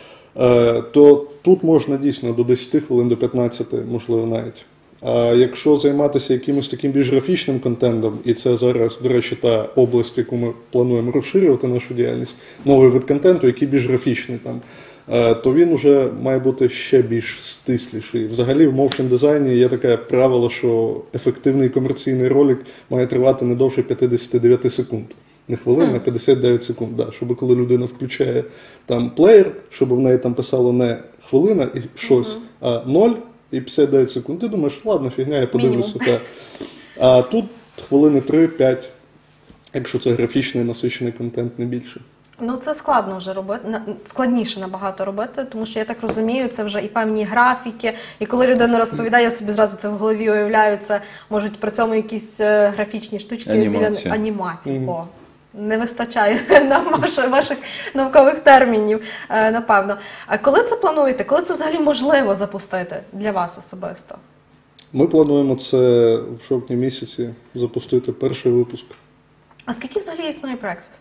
То тут можна дійсно до 10 хвилин, до 15, можливо, навіть. А якщо займатися якимось таким більш графічним контентом, і це зараз, до речі, та область, в яку ми плануємо розширювати нашу діяльність, новий вид контенту, який більш графічний там, то він вже має бути ще більш стисліший. Взагалі в моушн дизайні є таке правило, що ефективний комерційний ролик має тривати не довше 59 секунд. Не хвилин, а 59 секунд. Да. Щоб коли людина включає там плеєр, щоб в неї там писало не хвилина і щось, а 0 і 59 секунд. Ти думаєш, ладно, фігня, я подивлюся. А тут хвилини 3-5, якщо це графічний насичений контент, не більше. Це складно вже робити, складніше набагато робити, тому що, я так розумію, це вже і певні графіки, і коли людина розповідає, я собі зразу це в голові уявляю, це можуть при цьому якісь графічні штучки, анімації. Не вистачає нам ваших наукових термінів, напевно. А коли це плануєте? Коли це взагалі можливо запустити для вас особисто? Ми плануємо це в жовтні місяці запустити перший випуск. А скільки взагалі існує Praxis?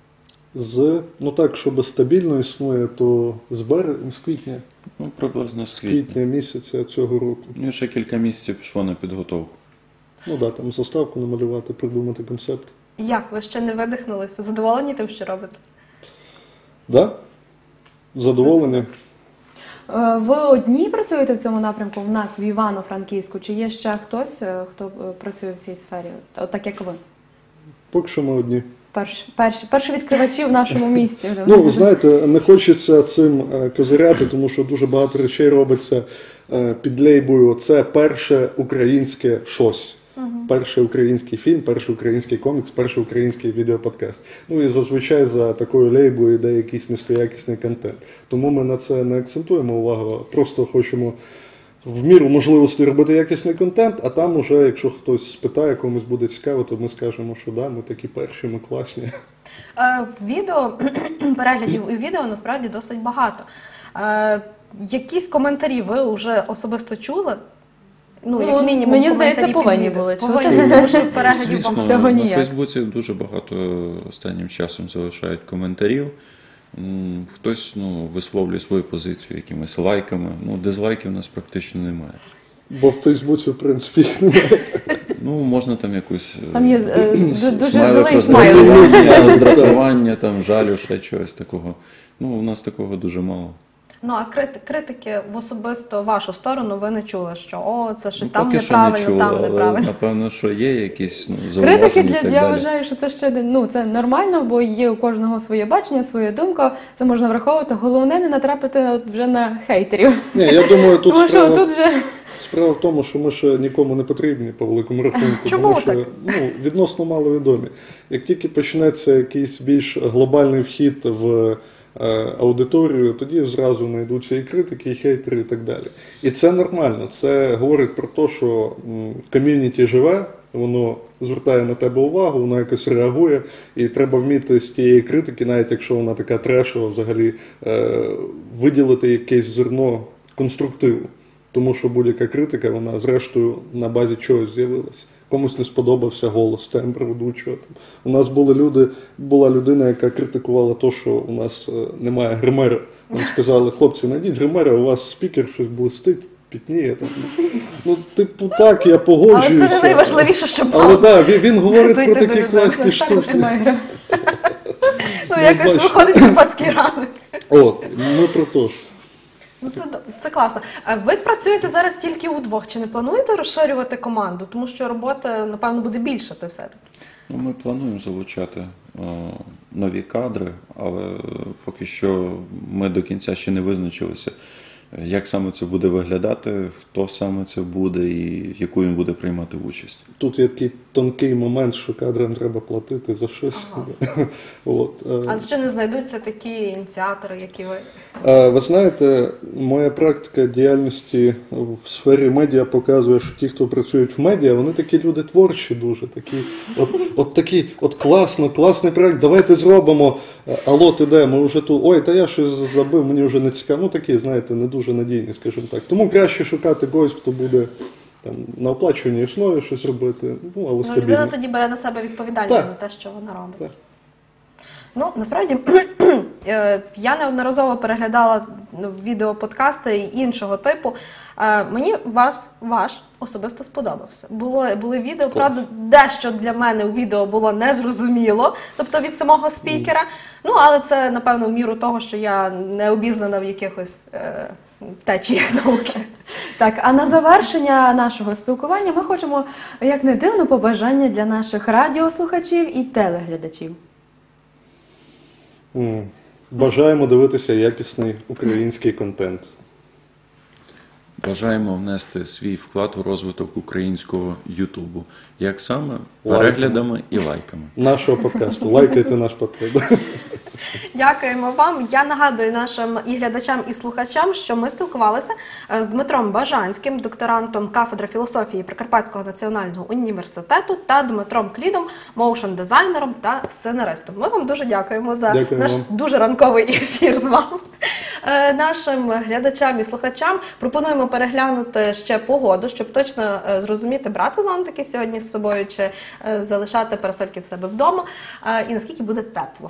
Так, щоб стабільно існує, то з квітня. Приблизно з квітня місяця цього року. Ще кілька місяців пішло на підготовку. Там заставку намалювати, придумати концепт. Як? Ви ще не видихнулися? Задоволені тим, що робите? Так, задоволені. Ви одні працюєте в цьому напрямку в нас, в Івано-Франківську, чи є ще хтось, хто працює в цій сфері, так як ви? Поки що ми одні. Перші відкривачі в нашому місті. Знаєте, не хочеться цим козиряти, тому що дуже багато речей робиться під лейбою «це перше українське щось». Перший український фільм, перший український комікс, перший український відеоподкаст. І зазвичай за такою лейбою йде якийсь низькоякісний контент. Тому ми на це не акцентуємо увагу, просто хочемо в міру можливості робити якісний контент, а там уже, якщо хтось спитає, комусь буде цікаво, то ми скажемо, що да, ми такі перші, ми класні. Переглядів у відео насправді досить багато. Якісь коментарі ви вже особисто чули? Як мінімум, мені здається, повинні були чути. Тому що переглядів вам цього ніяк. На Фейсбуці дуже багато останнім часом залишають коментарів. Хтось висловлює свою позицію якимись лайками. Дизлайків у нас практично немає. Бо в Фейсбуці, в принципі, їх немає. Можна там якусь там є дуже злий смайлик. роздратування, жалю, ще чогось такого. У нас такого дуже мало. Ну, а критики в особисто вашу сторону ви не чули, що «О, це щось там Поки що не неправильно, чули, там але неправильно». напевно, що є якісь зауваження Критики, і так я далі. вважаю, що це ще це нормально, бо є у кожного своє бачення, своя думка, це можна враховувати. Головне не натрапити вже на хейтерів. Ні, я думаю, тут Тому що тут вже... Справа в тому, що ми ще нікому не потрібні по великому рахунку. Чому тому що, так? Відносно маловідомі. Як тільки почнеться якийсь більш глобальний вхід в аудиторію, тоді зразу знайдуться і критики, і хейтери, і так далі. І це нормально. Це говорить про те, що ком'юніті живе, воно звертає на тебе увагу, воно якось реагує, і треба вміти з тієї критики, навіть якщо вона така трешова, взагалі, виділити якесь зерно конструктиву. Тому що будь-яка критика, вона зрештою на базі чогось з'явилася. Комусь не сподобався голос, тембр ведучого. У нас була людина, яка критикувала те, що у нас немає гримера. Нам сказали, хлопці, знайдіть гримера, у вас спікер щось блистить, пітніє. Так, я погоджуюся. Але це не найважливіше, що Але так, він говорить про такі класні штуки. Ну, якось виходить карпатський ранок. От, ми про те ж. Ну, це класно. Ви працюєте зараз тільки удвох. Чи не плануєте розширювати команду? Тому що роботи, напевно, буде більшати все-таки. Ну, ми плануємо залучати нові кадри, але поки що ми до кінця ще не визначилися, як саме це буде виглядати, хто саме це буде і яку він буде приймати участь. Тут є такий тонкий момент, що кадрам треба платити за щось. А чи не знайдуться такі ініціатори, які ви? Ви знаєте, моя практика діяльності в сфері медіа показує, що ті, хто працюють в медіа, вони такі люди творчі дуже, такі, класний проект, давайте зробимо, алло, ти де, ми вже тут, ой, та я щось забив, мені вже не цікаво, такі, знаєте, не дуже надійні, скажімо так. Тому краще шукати когось, хто буде там на оплачуваній основі щось робити, але стабільно. Людина тоді бере на себе відповідальність за те, що вона робить. Так. Ну, насправді, я неодноразово переглядала відеоподкасти іншого типу. Мені ваш особисто сподобався. Були відео, правда, дещо для мене у відео було незрозуміло, тобто від самого спікера. Ну, але це, напевно, в міру того, що я не обізнана в якихось течіях науки. Так, а на завершення нашого спілкування ми хочемо, як не дивно, побажання для наших радіослухачів і телеглядачів. Бажаємо дивитися якісний український контент. Бажаємо внести свій вклад у розвиток українського Ютубу. Як саме? Переглядами і лайками. Нашого подкасту. Лайкайте наш подкаст. Дякуємо вам. Я нагадую нашим і глядачам, і слухачам, що ми спілкувалися з Дмитром Бажанським, докторантом кафедри філософії Прикарпатського національного університету, та Дмитром Клідом, моушн-дизайнером та сценаристом. Ми вам дуже дякуємо за наш дуже ранковий ефір з вами. Нашим глядачам і слухачам пропонуємо переглянути ще погоду, щоб точно зрозуміти, брати зонтики сьогодні з собою чи залишати парасольки в себе вдома, і наскільки буде тепло.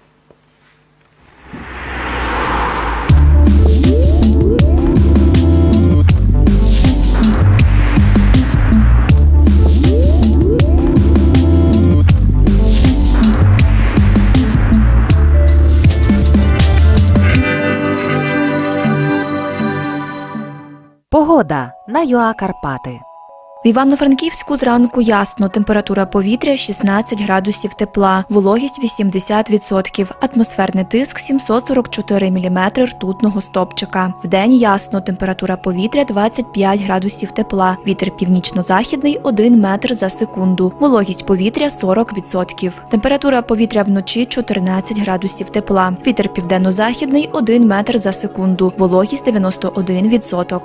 Погода на ЮА Карпати. В Івано-Франківську зранку ясно, температура повітря 16 градусів тепла, вологість 80%, атмосферний тиск 744 мм ртутного стовпчика. Вдень ясно, температура повітря 25 градусів тепла, вітер північно-західний 1 метр за секунду, вологість повітря 40%. Температура повітря вночі 14 градусів тепла, вітер південно-західний 1 метр за секунду, вологість 91%.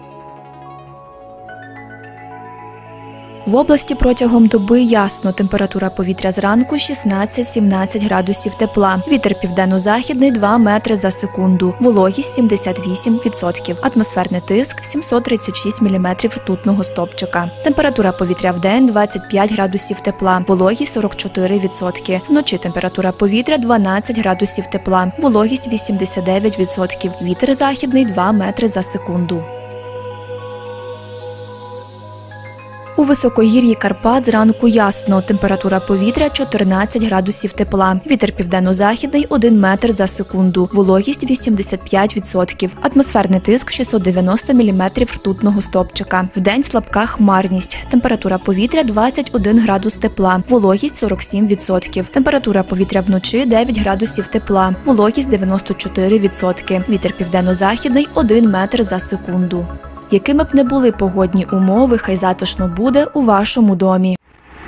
В області протягом доби ясно, температура повітря зранку 16-17 градусів тепла, вітер південно-західний 2 метри за секунду, вологість 78%, атмосферний тиск 736 мм ртутного стовпчика. Температура повітря вдень 25 градусів тепла, вологість 44%, вночі температура повітря 12 градусів тепла, вологість 89%, вітер західний 2 метри за секунду. У високогір'ї Карпат зранку ясно. Температура повітря 14 градусів тепла. Вітер південно-західний 1 метр за секунду. Вологість 85%. Атмосферний тиск 690 мм ртутного стовпчика. Вдень слабка хмарність. Температура повітря 21 градус тепла. Вологість 47%. Температура повітря вночі 9 градусів тепла. Вологість 94%. Вітер південно-західний 1 метр за секунду. Якими б не були погодні умови, хай затишно буде у вашому домі.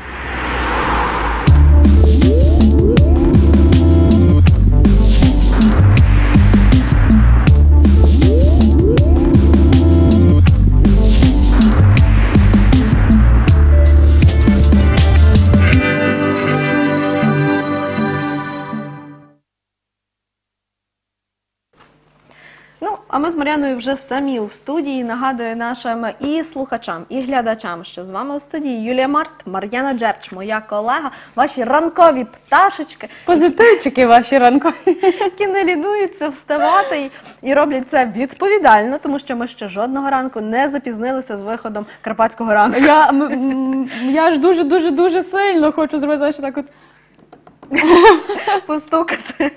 А ми з Мар'яною вже самі у студії. Нагадую нашим і слухачам, і глядачам, що з вами у студії Юлія Март, Мар'яна Джерч, моя колега, ваші ранкові пташечки. Позитивчики ваші ранкові. Які не лінуються вставати і роблять це відповідально, тому що ми ще жодного ранку не запізнилися з виходом Карпатського ранку. Я ж дуже сильно хочу зробити, знаєш, так от постукати.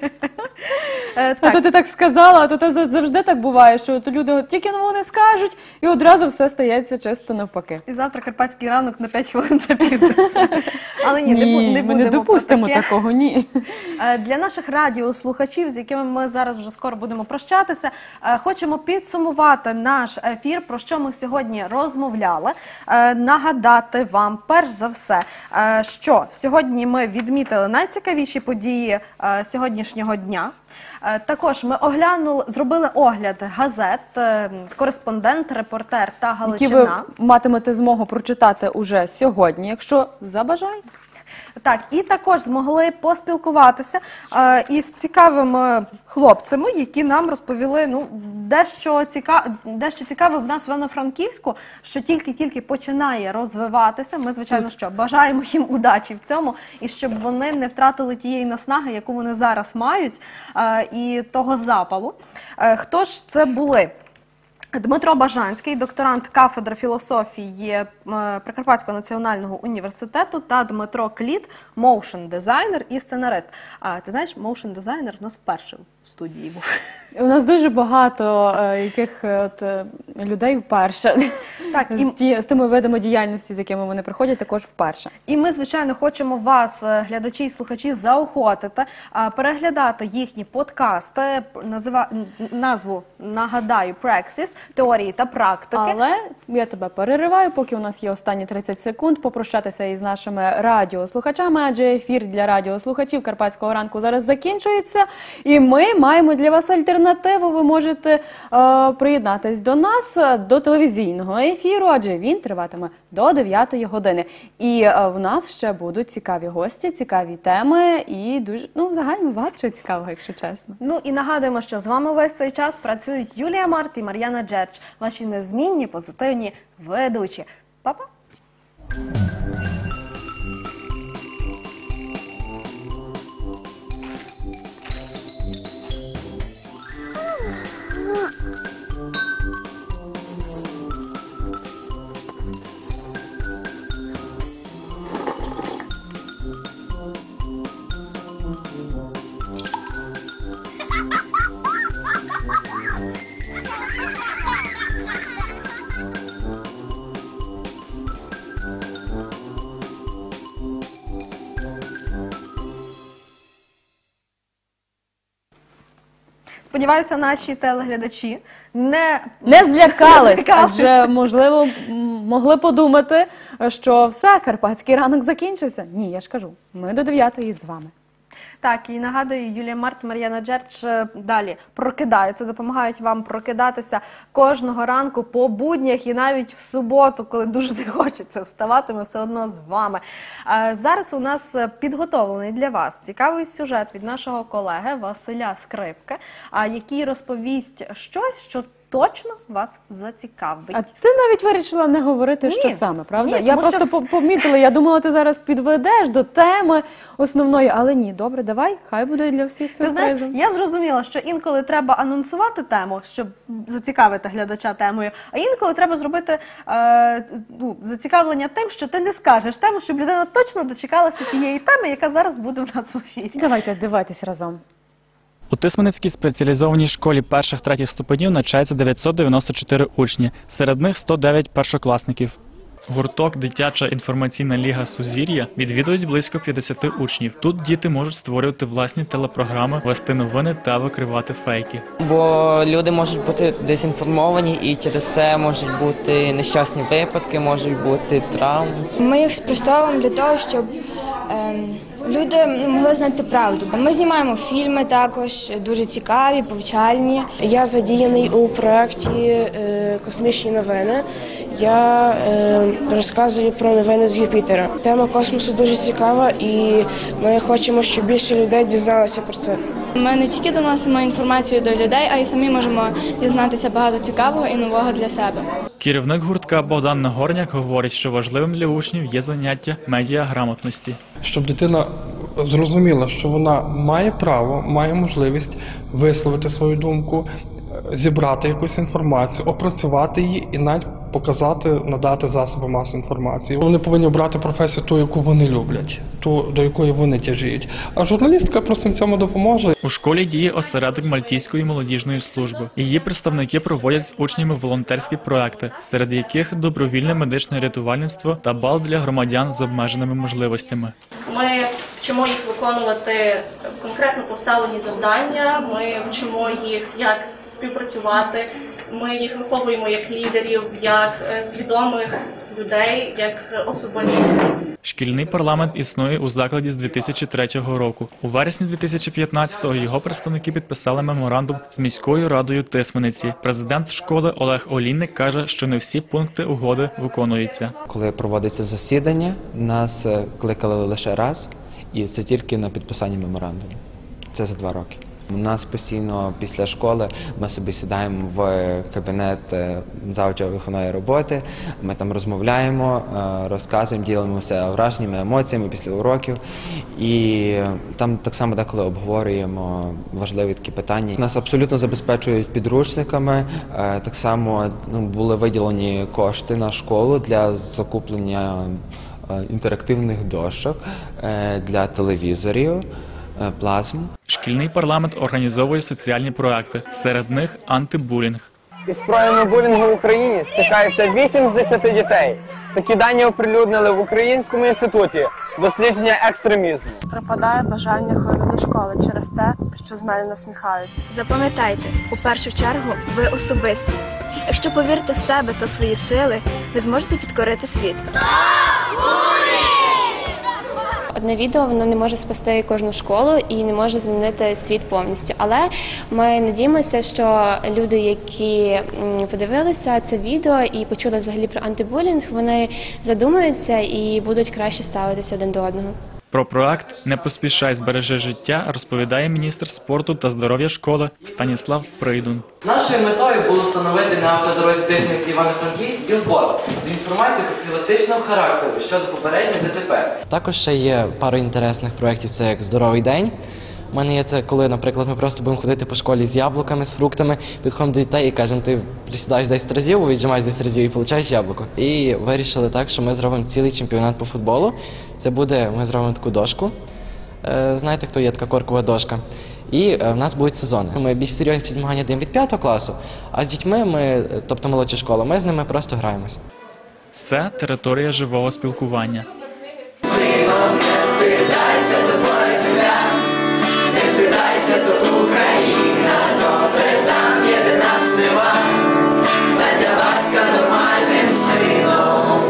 А то ти так сказала, а то це завжди так буває, що люди тільки вони скажуть, і одразу все стається чисто навпаки. І завтра Карпатський ранок на 5 хвилин запізниться. Але ні, не будемо ми не допустимо такого, ні. Для наших радіослухачів, з якими ми зараз вже скоро будемо прощатися, хочемо підсумувати наш ефір, про що ми сьогодні розмовляли. Нагадати вам, перш за все, що сьогодні ми відмітили найцікавіші події сьогоднішнього дня. Також ми зробили огляд газет, кореспондент, репортер та Галичина. Які ви матимете змогу прочитати уже сьогодні, якщо забажаєте. Так, і також змогли поспілкуватися із цікавими хлопцями, які нам розповіли дещо цікаве в нас в Івано-Франківську, що тільки-тільки починає розвиватися. Ми, звичайно, бажаємо їм удачі в цьому, і щоб вони не втратили тієї наснаги, яку вони зараз мають, і того запалу. Хто ж це були? Дмитро Бажанський, докторант кафедри філософії Прикарпатського національного університету, та Дмитро Кліт, моушн-дизайнер і сценарист. Ти знаєш, моушн-дизайнер у нас вперше в студії був. У нас дуже багато яких людей вперше. Так, з тими видами діяльності, з якими вони приходять, також вперше. І ми, звичайно, хочемо вас, глядачі і слухачі, заохотити, переглядати їхні подкасти, назву нагадаю, Praxis, теорії та практики. Але я тебе перериваю, поки у нас є останні 30 секунд, попрощатися із нашими радіослухачами, адже ефір для радіослухачів Карпатського ранку зараз закінчується, і ми маємо для вас альтернативу. Ви можете приєднатись до нас, до телевізійного ефіру, адже він триватиме до 9 години. І в нас ще будуть цікаві гості, цікаві теми і дуже, загально багато чого цікавого, якщо чесно. І нагадуємо, що з вами весь цей час працюють Юлія Март і Мар'яна Джерч, ваші незмінні, позитивні ведучі. Па-па! Сподіваюся, наші телеглядачі не злякались, адже, можливо, могли подумати, що все, Карпатський ранок закінчився. Ні, я ж кажу, ми до 9-ї з вами. Так, і нагадую, Юлія Март, Мар'яна Джерч далі прокидаються, допомагають вам прокидатися кожного ранку по буднях і навіть в суботу, коли дуже не хочеться вставати, ми все одно з вами. Зараз у нас підготовлений для вас цікавий сюжет від нашого колеги Василя Скрипки, який розповість щось, що точно вас зацікавить. А ти навіть вирішила не говорити, що саме, правда? Ні, Я тому що просто помітила, я думала, ти зараз підведеш до теми основної, але ні, добре, давай, хай буде для всіх Ти знаєш, сюрпризом. я зрозуміла, що інколи треба анонсувати тему, щоб зацікавити глядача темою, а інколи треба зробити зацікавлення тим, що ти не скажеш тему, щоб людина точно дочекалася тієї теми, яка зараз буде в нас в ефірі. Давайте дивитись разом. У Тисменецькій спеціалізованій школі перших-третіх ступенів навчається 994 учні, серед них 109 першокласників. Гурток «Дитяча інформаційна ліга Сузір'я» відвідують близько 50 учнів. Тут діти можуть створювати власні телепрограми, вести новини та викривати фейки. Бо люди можуть бути дезінформовані і через це можуть бути нещасні випадки, можуть бути травми. Ми їх спростовуємо для того, щоб люди могли знати правду. Ми знімаємо фільми також, дуже цікаві, повчальні. Я задіяний у проєкті «Космічні новини». Я розказую про новини з Юпітера. Тема космосу дуже цікава і ми хочемо, щоб більше людей дізналося про це. Ми не тільки доносимо інформацію до людей, а й самі можемо дізнатися багато цікавого і нового для себе. Керівник гуртка Богдан Нагорняк говорить, що важливим для учнів є заняття медіаграмотності. Щоб дитина зрозуміла, що вона має право, має можливість висловити свою думку, зібрати якусь інформацію, опрацювати її і навіть показати, надати засоби масової інформації. Вони повинні обрати професію ту, яку вони люблять, ту, до якої вони тяжіють. А журналістика просто їм цьому допоможе. У школі діє осередок Мальтійської молодіжної служби. Її представники проводять з учнями волонтерські проекти, серед яких добровільне медичне рятувальництво та бал для громадян з обмеженими можливостями. Ми вчимо їх виконувати конкретно поставлені завдання, ми вчимо їх, як співпрацювати, ми їх виховуємо як лідерів, як свідомих людей, як особистостей. Шкільний парламент існує у закладі з 2003 року. У вересні 2015-го його представники підписали меморандум з міською радою Тисмениці. Президент школи Олег Олійник каже, що не всі пункти угоди виконуються. Коли проводиться засідання, нас кликали лише раз, і це тільки на підписанні меморандуму. Це за 2 роки. У нас постійно після школи ми собі сідаємо в кабінет завча виховної роботи, ми там розмовляємо, розказуємо, ділимося враженнями, емоціями після уроків. І там так само деколи обговорюємо важливі такі питання. Нас абсолютно забезпечують підручниками, так само були виділені кошти на школу для закуплення інтерактивних дошок, для телевізорів, плазм. Шкільний парламент організовує соціальні проекти, серед них антибулінг. Із проявами булінгу в Україні стикаються 8 з 10 дітей. Такі дані оприлюднили в Українському інституті дослідження екстремізму. Пропадає бажання ходити до школи через те, що з мене насміхаються. Запам'ятайте, у першу чергу ви особистість. Якщо повірите в себе та свої сили, ви зможете підкорити світ. Одне відео, воно не може спасти кожну школу і не може змінити світ повністю. Але ми надіємося, що люди, які подивилися це відео і почули взагалі про антибулінг, вони задумаються і будуть краще ставитися один до одного. Про проект «Не поспішай, збережи життя» розповідає міністр спорту та здоров'я школи Станіслав Прийдун. Нашою метою було встановити на автодорозі Тисмениці Івано-Франківськ білборд з інформацією профілактичного характеру щодо попередження ДТП. Також ще є пару інтересних проєктів, це як «Здоровий день». У мене є це, коли, наприклад, ми просто будемо ходити по школі з яблуками, з фруктами, підходимо до дітей і кажемо, ти присідаєш 10 разів, віджимаєш 10 разів і получаєш яблуко. І вирішили так, що ми зробимо цілий чемпіонат по футболу. Це буде, ми зробимо таку дошку, знаєте, хто є така коркова дошка. І в нас будуть сезони. Ми більш серйозні змагання даємо від 5 класу, а з дітьми, ми, тобто молодша школа, ми з ними просто граємося. Це територія живого спілкування. Сином, не стидайся, то твоя земля, не стидайся, то Україна, добре там єдина снива, задля батька нормальним сином.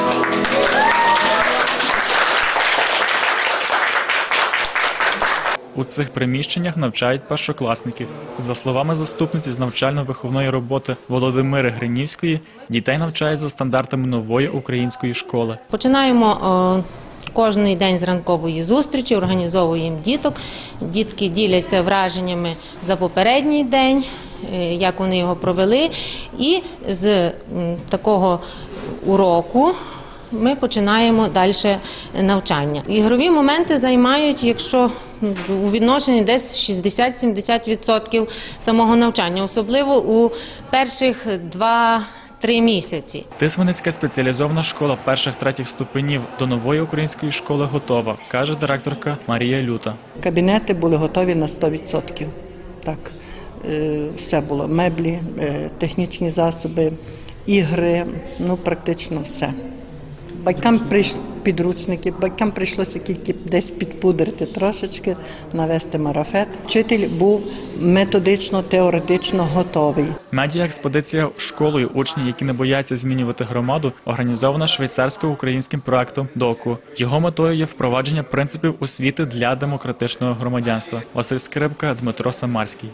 У цих приміщеннях навчають першокласників. За словами заступниці з навчально-виховної роботи Володимири Гринівської, дітей навчають за стандартами нової української школи. Починаємо кожен день з ранкової зустрічі, організовуємо діток. Дітки діляться враженнями за попередній день, як вони його провели, і з такого уроку ми починаємо далі навчання. Ігрові моменти займають, якщо у відношенні десь 60-70% самого навчання, особливо у перших 2-3 місяці. Тисменецька спеціалізована школа перших-третіх ступенів до нової української школи готова, каже директорка Марія Люта. Кабінети були готові на 100%. Так, все було. Меблі, технічні засоби, ігри, практично все. Батькам підручники, батькам прийшлося тільки десь підпудрити трошечки, навести марафет. Вчитель був методично-теоретично готовий. Медіаекспедиція школою учні, які не бояться змінювати громаду, організована швейцарсько-українським проектом ДОКУ. Його метою є впровадження принципів освіти для демократичного громадянства. Василь Скрипка, Дмитро Самарський.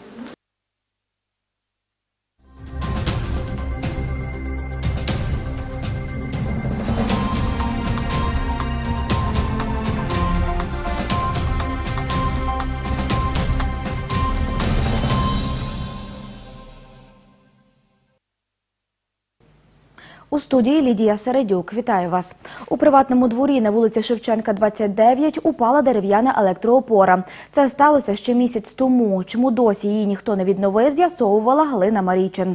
У студії Лідія Середюк. Вітаю вас. У приватному дворі на вулиці Шевченка, 29 упала дерев'яна електроопора. Це сталося ще місяць тому. Чому досі її ніхто не відновив, з'ясовувала Галина Марійчин.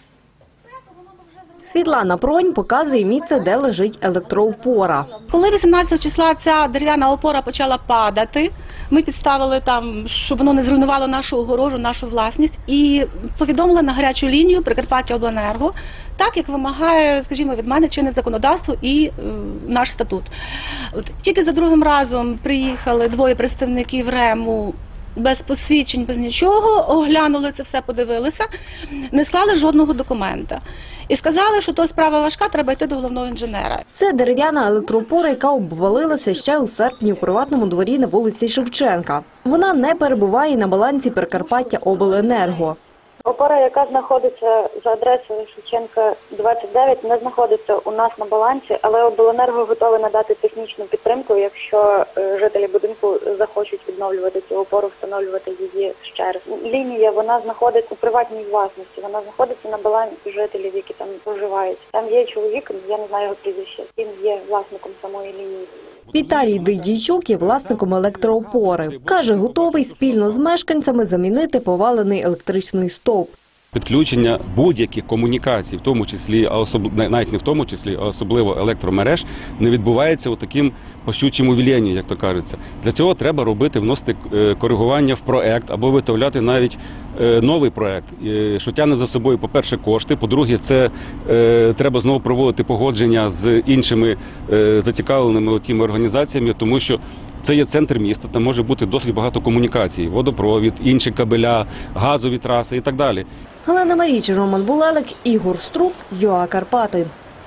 Світлана Пронь показує місце, де лежить електроопора. Коли 18 числа ця дерев'яна опора почала падати, ми підставили там, щоб воно не зруйнувало нашу огорожу, нашу власність, і повідомили на гарячу лінію Прикарпаттяобленерго, так як вимагає, скажімо, від мене чинне законодавство і наш статут. Тільки за другим разом приїхали двоє представників РЕМу, без посвідчень, без нічого, оглянули це все, подивилися, не склали жодного документа. І сказали, що то справа важка, треба йти до головного інженера. Це дерев'яна електроопора, яка обвалилася ще у серпні у приватному дворі на вулиці Шевченка. Вона не перебуває на балансі Прикарпаттяобленерго. Опора, яка знаходиться за адресою Шевченка, 29, не знаходиться у нас на балансі, але обленерго готове надати технічну підтримку, якщо жителі будинку захочуть відновлювати цю опору, встановлювати її ще раз. Лінія, вона знаходиться у приватній власності, вона знаходиться на балансі жителів, які там проживають. Там є чоловік, я не знаю його прізвище, він є власником самої лінії. Віталій Дидійчук є власником електроопори. Каже, готовий спільно з мешканцями замінити повалений електричний стовп. Підключення будь-яких комунікацій, в тому числі, навіть не в тому числі, а особливо електромереж, не відбувається у таким пощучому вілєнні, як то кажеться. Для цього треба вносити коригування в проект або виготовляти навіть новий проект, що тягне за собою, по-перше, кошти, по-друге, це треба знову проводити погодження з іншими зацікавленими тими організаціями, тому що це є центр міста, там може бути досить багато комунікацій, водопровід, інші кабеля, газові траси і так далі. Галина Марійчин, Роман Булелик, Ігор Струк, ЮА Карпати.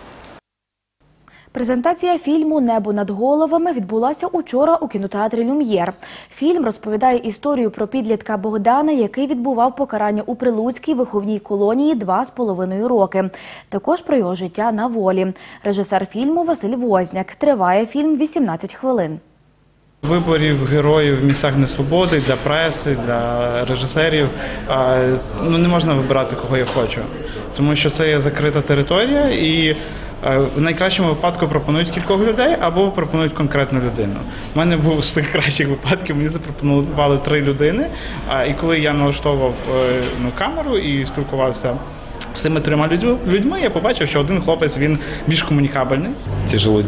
Презентація фільму «Небо над головами» відбулася учора у кінотеатрі «Люм'єр». Фільм розповідає історію про підлітка Богдана, який відбував покарання у Прилуцькій виховній колонії 2,5 роки. Також про його життя на волі. Режисер фільму Василь Возняк. Триває фільм 18 хвилин. Виборів героїв в місцях несвободи для преси, для режисерів не можна вибирати, кого я хочу, тому що це є закрита територія і в найкращому випадку пропонують кількох людей або пропонують конкретну людину. У мене був з тих кращих випадків, мені запропонували 3 людини, і коли я налаштовував камеру і спілкувався з цими 3 людьми, я побачив, що один хлопець, він більш комунікабельний. Тяжело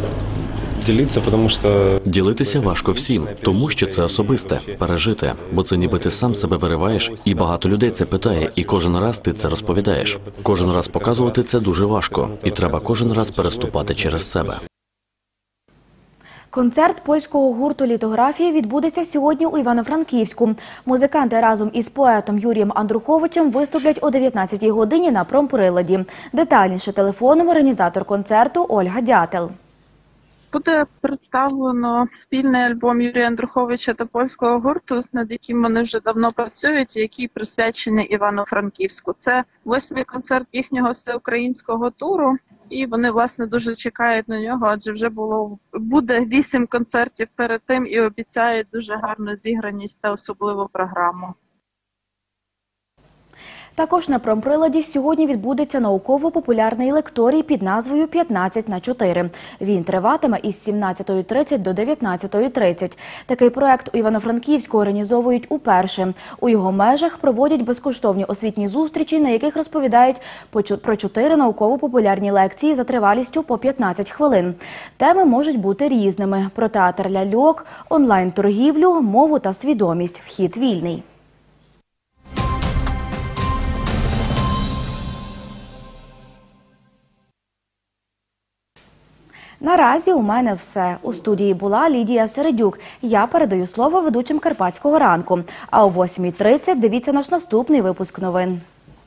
ділитися важко всім, тому що це особисте, пережите, бо це ніби ти сам себе вириваєш, і багато людей це питає, і кожен раз ти це розповідаєш. Кожен раз показувати це дуже важко, і треба кожен раз переступати через себе. Концерт польського гурту «Літографія» відбудеться сьогодні у Івано-Франківську. Музиканти разом із поетом Юрієм Андруховичем виступлять о 19-й годині на промприладі. Детальніше телефоном організатор концерту Ольга Дятел. Буде представлено спільний альбом Юрія Андруховича та польського гурту, над яким вони вже давно працюють, який присвячений Івано-Франківську. Це 8-й концерт їхнього всеукраїнського туру, і вони, власне, дуже чекають на нього, адже вже буде 8 концертів перед тим і обіцяють дуже гарну зіграність та особливу програму. Також на промприладі сьогодні відбудеться науково-популярний лекторій під назвою «15×4». Він триватиме із 17:30 до 19:30. Такий проект у Івано-Франківську організовують уперше. У його межах проводять безкоштовні освітні зустрічі, на яких розповідають про 4 науково-популярні лекції за тривалістю по 15 хвилин. Теми можуть бути різними – про театр ляльок, онлайн-торгівлю, мову та свідомість. Вхід вільний. Наразі у мене все. У студії була Лідія Середюк. Я передаю слово ведучим «Карпатського ранку». А о 8:30 дивіться наш наступний випуск новин.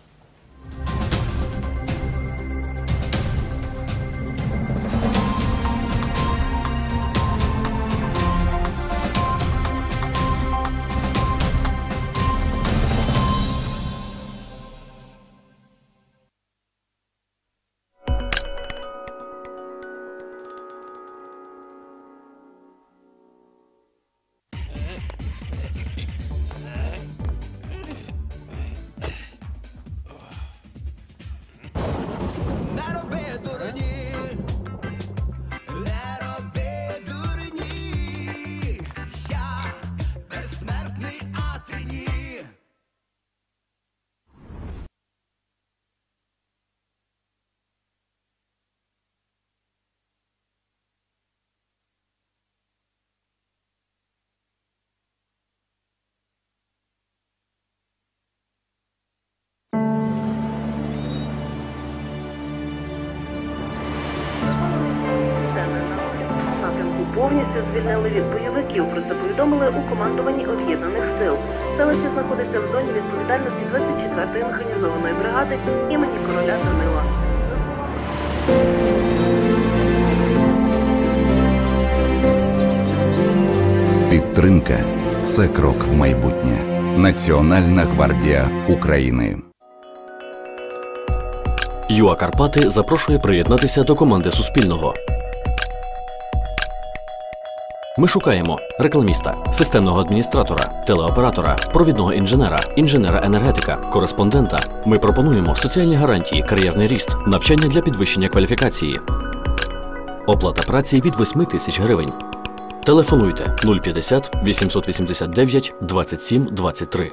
Повністю звільнили від бойовиків, про це повідомили у командуванні Об'єднаних сил. Селище знаходиться в зоні відповідальності 24-ї механізованої бригади імені короля Данила. Підтримка – це крок в майбутнє. Національна гвардія України. ЮА Карпати запрошує приєднатися до команди Суспільного. Ми шукаємо рекламіста, системного адміністратора, телеоператора, провідного інженера, інженера-енергетика, кореспондента. Ми пропонуємо соціальні гарантії, кар'єрний ріст, навчання для підвищення кваліфікації. Оплата праці від 8 тисяч гривень. Телефонуйте 050 889 27 23.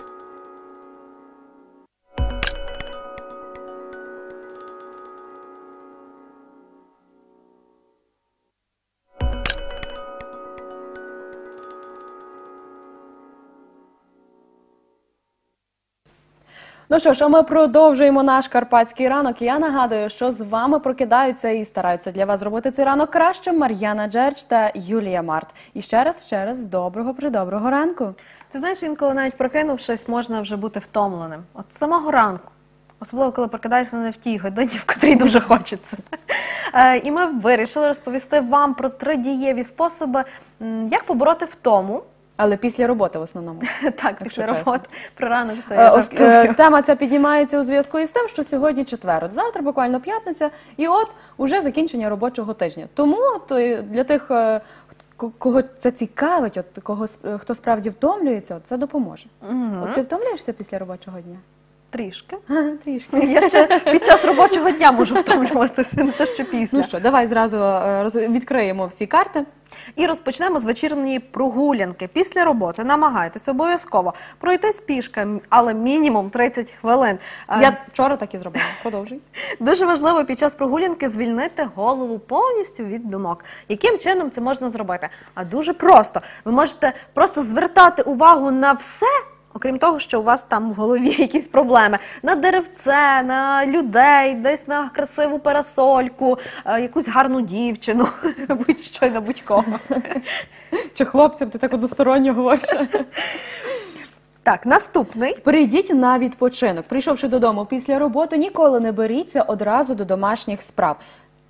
Ну що ж, а ми продовжуємо наш карпатський ранок. Я нагадую, що з вами прокидаються і стараються для вас зробити цей ранок краще Мар'яна Джерч та Юлія Март. І ще раз, доброго ранку. Ти знаєш, інколи навіть прокинувшись, можна вже бути втомленим. От з самого ранку. Особливо, коли прокидаєшся не в тій годині, в котрій дуже хочеться. І ми вирішили розповісти вам про 3 дієві способи, як побороти втому. Але після роботи в основному. Так, після роботи. Про ранок це я жартую. Тема ця піднімається у зв'язку із тим, що сьогодні четвер. От завтра буквально п'ятниця, і от уже закінчення робочого тижня. Тому для тих, кого це цікавить, хто справді втомлюється, це допоможе. От ти втомлюєшся після робочого дня? Трішки. Трішки. Я ще під час робочого дня можу втомлюватися, не те, що після. Ну що, давай зразу відкриємо всі карти. І розпочнемо з вечірньої прогулянки. Після роботи намагайтеся обов'язково пройтись пішки, але мінімум 30 хвилин. Я вчора так і зробила. Продовжуй. Дуже важливо під час прогулянки звільнити голову повністю від думок. Яким чином це можна зробити? А дуже просто. Ви можете просто звертати увагу на все, окрім того, що у вас там в голові якісь проблеми. На деревце, на людей, десь на красиву парасольку, якусь гарну дівчину, будь-що, на будь-кого. Чи хлопцям, ти так односторонньо говориш? Так, наступний. Прийдіть на відпочинок. Прийшовши додому після роботи, ніколи не беріться одразу до домашніх справ.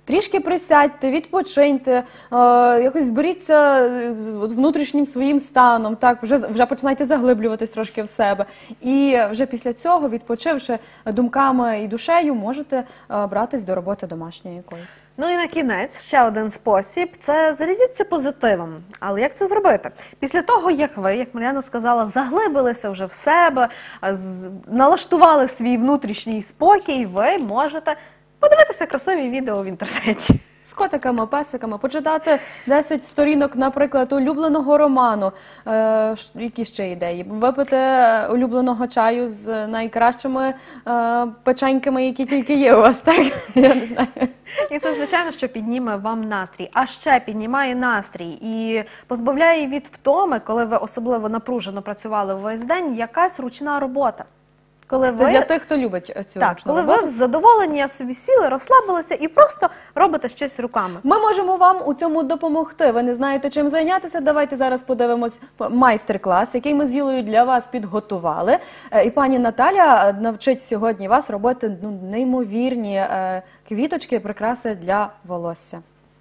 Трішки присядьте, відпочиньте, якось зберіться з внутрішнім своїм станом, так, вже починайте заглиблюватись трошки в себе. І вже після цього, відпочивши думками і душею, можете братись до роботи домашньої якоїсь. Ну і на кінець ще один спосіб – це зарядіться позитивом. Але як це зробити? Після того, як ви, як Мар'яна сказала, заглибилися вже в себе, налаштували свій внутрішній спокій, ви можете подивитися красиві відео в інтернеті. З котиками, песиками, почитати 10 сторінок, наприклад, улюбленого роману. Які ще ідеї? Випити улюбленого чаю з найкращими печеньками, які тільки є у вас, так? Я не знаю. І це, звичайно, що підніме вам настрій. А ще піднімає настрій і позбавляє від втоми, коли ви особливо напружено працювали весь день, якась ручна робота. Коли Це для тих, хто любить цю так, ручну коли роботу. ви в задоволенні собі сіли, розслабилися і просто робите щось руками. Ми можемо вам у цьому допомогти. Ви не знаєте, чим зайнятися? Давайте зараз подивимось майстер-клас, який ми з Юлею для вас підготували. І пані Наталя навчить сьогодні вас робити неймовірні квіточки, прикраси для волосся.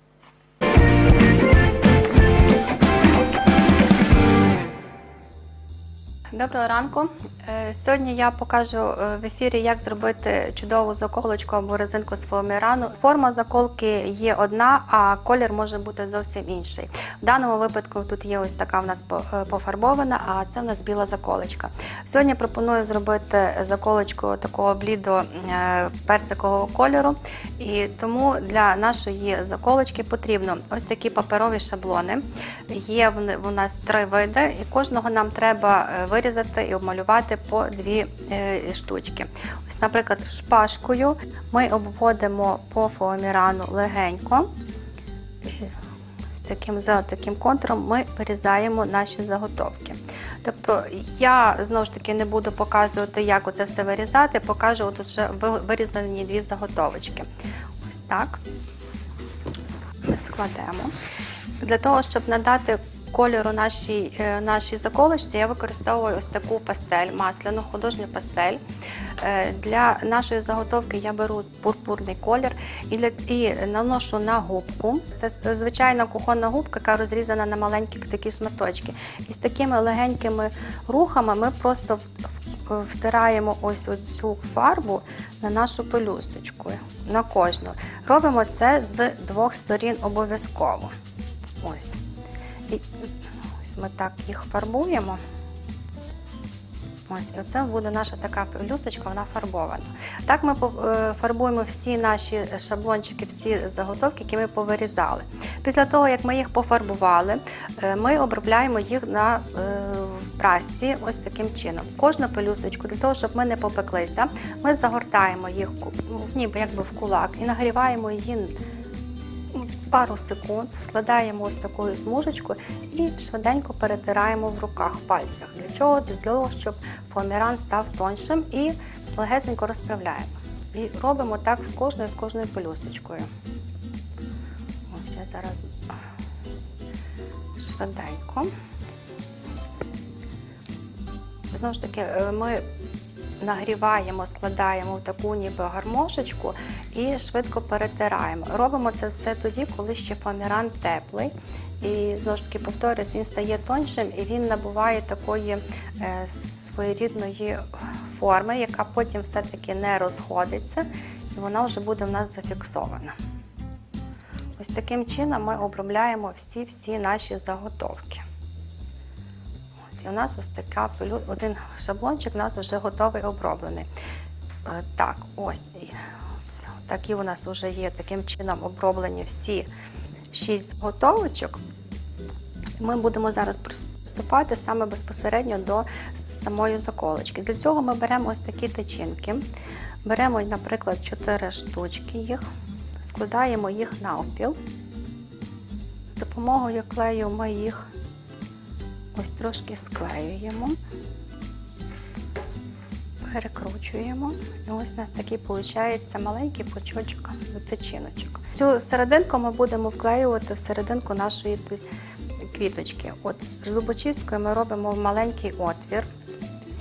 Доброго ранку. Сьогодні я покажу в ефірі, як зробити чудову заколочку або резинку з фоамірану. Форма заколки є одна, а колір може бути зовсім інший. В даному випадку тут є ось така в нас пофарбована, а це в нас біла заколочка. Сьогодні пропоную зробити заколочку такого блідо персикового кольору. І тому для нашої заколочки потрібно ось такі паперові шаблони. Є у нас 3 види, і кожного нам треба вирізати і обмалювати по 2 штучки. Ось, наприклад, шпажкою ми обводимо по фоамірану легенько. За таким контуром ми вирізаємо наші заготовки. Тобто я, знову ж таки, не буду показувати, як оце все вирізати, покажу, тут вже вирізані 2 заготовочки. Ось так. Ми складемо. Для того, щоб надати кольору нашій заколочці, я використовую ось таку пастель, масляну, художню пастель. Для нашої заготовки я беру пурпурний колір і наношу на губку. Це звичайна кухонна губка, яка розрізана на маленькі такі шматочки. І з такими легенькими рухами ми просто втираємо ось цю фарбу на нашу пелюсточку, на кожну. Робимо це з 2 сторін обов'язково. Ось. І ось ми так їх фарбуємо. Ось, і оце буде наша така пелюсточка, вона фарбована. Так ми фарбуємо всі наші шаблончики, всі заготовки, які ми повирізали. Після того, як ми їх пофарбували, ми обробляємо їх на прасці ось таким чином. Кожну пелюсточку, для того, щоб ми не попеклися, ми загортаємо їх ніби якби в кулак і нагріваємо її пару секунд, складаємо ось такою смужечкою і швиденько перетираємо в руках, в пальцях. Для чого? Для того, щоб фоаміран став тоншим, і легесенько розправляємо. І робимо так з кожною пелюсточкою. Ось я зараз швиденько. Знову ж таки, ми нагріваємо, складаємо в таку ніби гармошечку і швидко перетираємо. Робимо це все тоді, коли ще фоаміран теплий. І, знову ж таки, повторюсь, він стає тоншим і він набуває такої своєрідної форми, яка потім все-таки не розходиться, і вона вже буде в нас зафіксована. Ось таким чином ми обробляємо всі наші заготовки. І у нас ось така один шаблончик у нас вже готовий, оброблений. Так, ось такі у нас вже є таким чином оброблені всі 6 заготовочок. Ми будемо зараз приступати саме безпосередньо до самої заколочки. Для цього ми беремо ось такі тичинки. Беремо, наприклад, 4 штучки їх, складаємо їх навпіл. За допомогою клею ми їх ось трошки склеюємо, перекручуємо. І ось у нас такий виходить маленький пучочок тичиночок. Цю серединку ми будемо вклеювати в серединку нашої квіточки. От зубочисткою ми робимо маленький отвір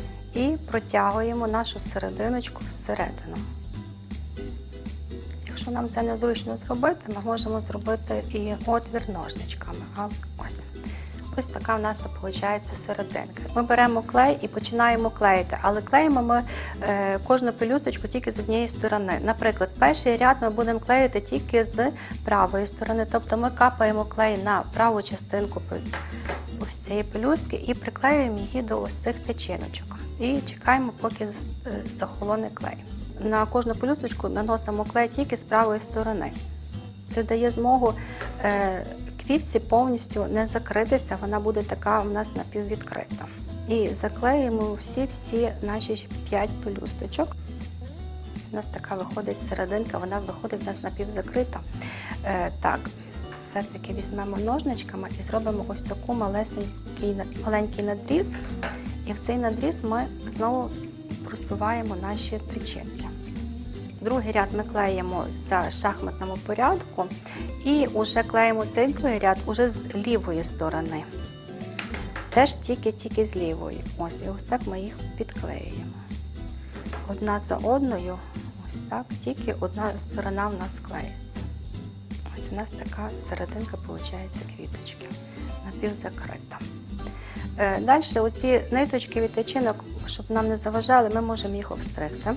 і протягуємо нашу серединочку всередину. Якщо нам це незручно зробити, ми можемо зробити і отвір ножничками. Ось така в нас виходить серединка. Ми беремо клей і починаємо клеїти, але клеїмо ми кожну пелюсточку тільки з однієї сторони. Наприклад, перший ряд ми будемо клеїти тільки з правої сторони, тобто ми капаємо клей на праву частинку ось цієї пелюстки і приклеюємо її до ось цих тичиночок. І чекаємо, поки захолоне клей. На кожну пелюсточку наносимо клей тільки з правої сторони. Це дає змогу квітці повністю не закритися, вона буде така у нас напіввідкрита. І заклеїмо всі наші 5 пелюсточок. Ось у нас така виходить серединка, вона виходить у нас напівзакрита. Так, все-таки візьмемо ножничками і зробимо ось таку маленький надріз. І в цей надріз ми знову просуваємо наші тичинки. Другий ряд ми клеїмо за шахматному порядку і вже клеїмо цей другий ряд уже з лівої сторони. Теж тільки з лівої. Ось, і ось так ми їх підклеюємо. Одна за одною, ось так, тільки одна сторона в нас клеїться. Ось у нас така серединка виходить квіточки, напівзакрита. Далі оці ниточки від тичинок, щоб нам не заважали, ми можемо їх обстригти.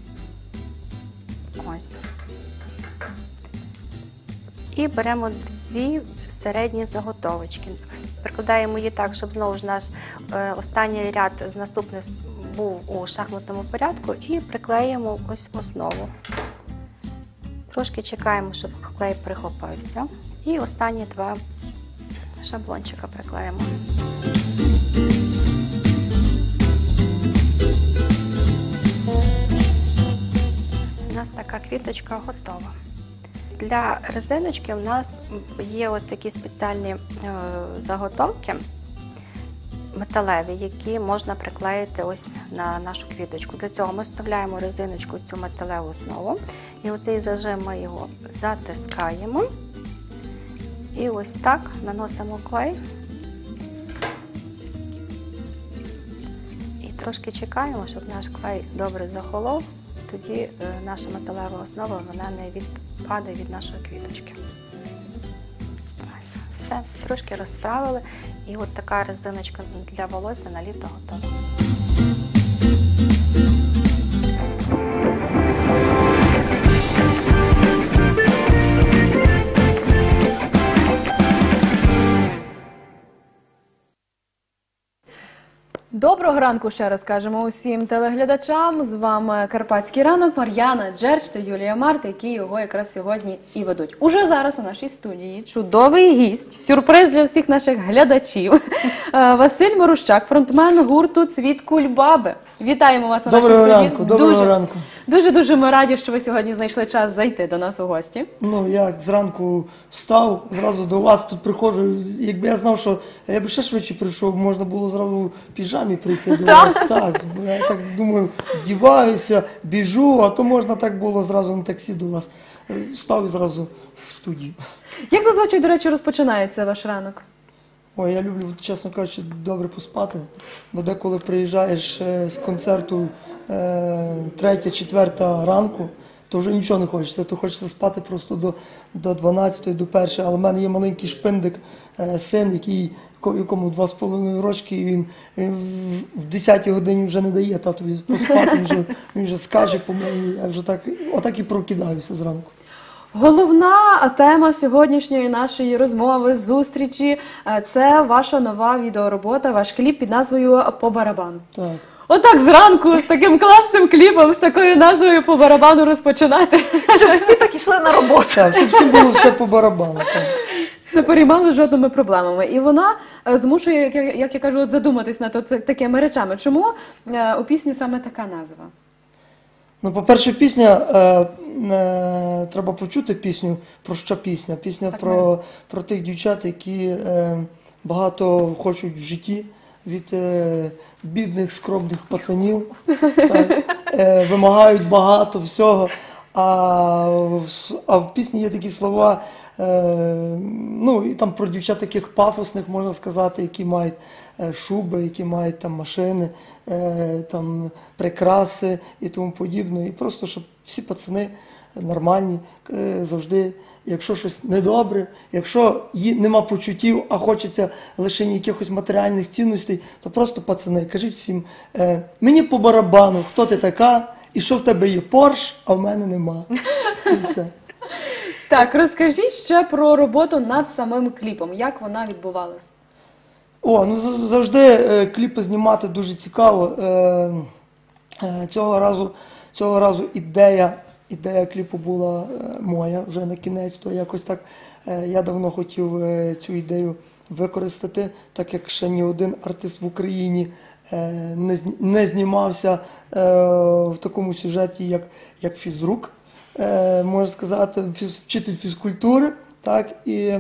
Ось. І беремо 2 середні заготовочки. Прикладаємо її так, щоб знову ж наш останній ряд з наступним був у шахматному порядку і приклеїмо ось основу. Трошки чекаємо, щоб клей прихопився. І останні 2 шаблончика приклеїмо. У нас така квіточка готова. Для резиночки у нас є ось такі спеціальні заготовки металеві, які можна приклеїти ось на нашу квіточку. Для цього ми вставляємо резиночку в цю металеву основу і оцей зажим ми його затискаємо і ось так наносимо клей і трошки чекаємо, щоб наш клей добре захолов. Тоді наша металева основа вона не відпаде від нашої квіточки. Ось, все, трошки розправили, і от така резиночка для волосся на літо готова. Доброго ранку ще раз кажемо усім телеглядачам. З вами Карпатський ранок, Мар'яна Джерч та Юлія Март, які його якраз сьогодні і ведуть. Уже зараз у нашій студії чудовий гість, сюрприз для всіх наших глядачів. Василь Морущак, фронтмен гурту «Цвіт Кульбаби». Вітаємо вас у нашій студії. Доброго ранку. Дуже ми раді, що ви сьогодні знайшли час зайти до нас у гості. Ну, як зранку встав, зразу до вас тут приходжу. Якби я знав, що я б ще швидше прийшов, можна було зразу в піжамі прийти до вас. Так, я так думаю, вдіваюся, біжу, а то можна так було зразу на таксі до вас. Встав і зразу в студію. Як зазвичай, до речі, розпочинається ваш ранок? Ой, я люблю, чесно кажучи, добре поспати, бо деколи приїжджаєш з концерту 3-4 ранку, то вже нічого не хочеться, то хочеться спати просто до 12, до 1. Але в мене є маленький шпиндик, син, якому 2,5 рочки, і він в 10 годині вже не дає татові поспати, він вже скаже по мені, я вже отак і прокидаюся зранку. Головна тема сьогоднішньої нашої розмови, зустрічі – це ваша нова відеоробота, ваш кліп під назвою «По барабану». Так. Отак зранку з таким класним кліпом, з такою назвою «По барабану» розпочинати. Щоб всі так ішли на роботу. Так, щоб всім було все по барабану. Так. Не переймали жодними проблемами. І вона змушує, як я кажу, задуматись над такими речами. Чому у пісні саме така назва? Ну, по-перше, пісня, треба почути пісню, про що пісня. Пісня про тих дівчат, які багато хочуть в житті від бідних, скромних пацанів, так, вимагають багато всього. А в пісні є такі слова, ну, і там про дівчат таких пафосних, можна сказати, які мають шуби, які мають там машини, там прикраси і тому подібне. І просто, щоб всі пацани нормальні, завжди. Якщо щось недобре, якщо нема почуттів, а хочеться лише якихось матеріальних цінностей, то просто, пацани, кажіть всім, мені по барабану, хто ти така, і що в тебе є Порш, а в мене нема. І все. Так, розкажіть ще про роботу над самим кліпом. Як вона відбувалась? Ну завжди кліпи знімати дуже цікаво. Цього разу ідея кліпу була моя вже на кінець, то якось так я давно хотів цю ідею використати, так як ще ні один артист в Україні не знімався в такому сюжеті, як фізрук, можна сказати, вчитель фізкультури, так,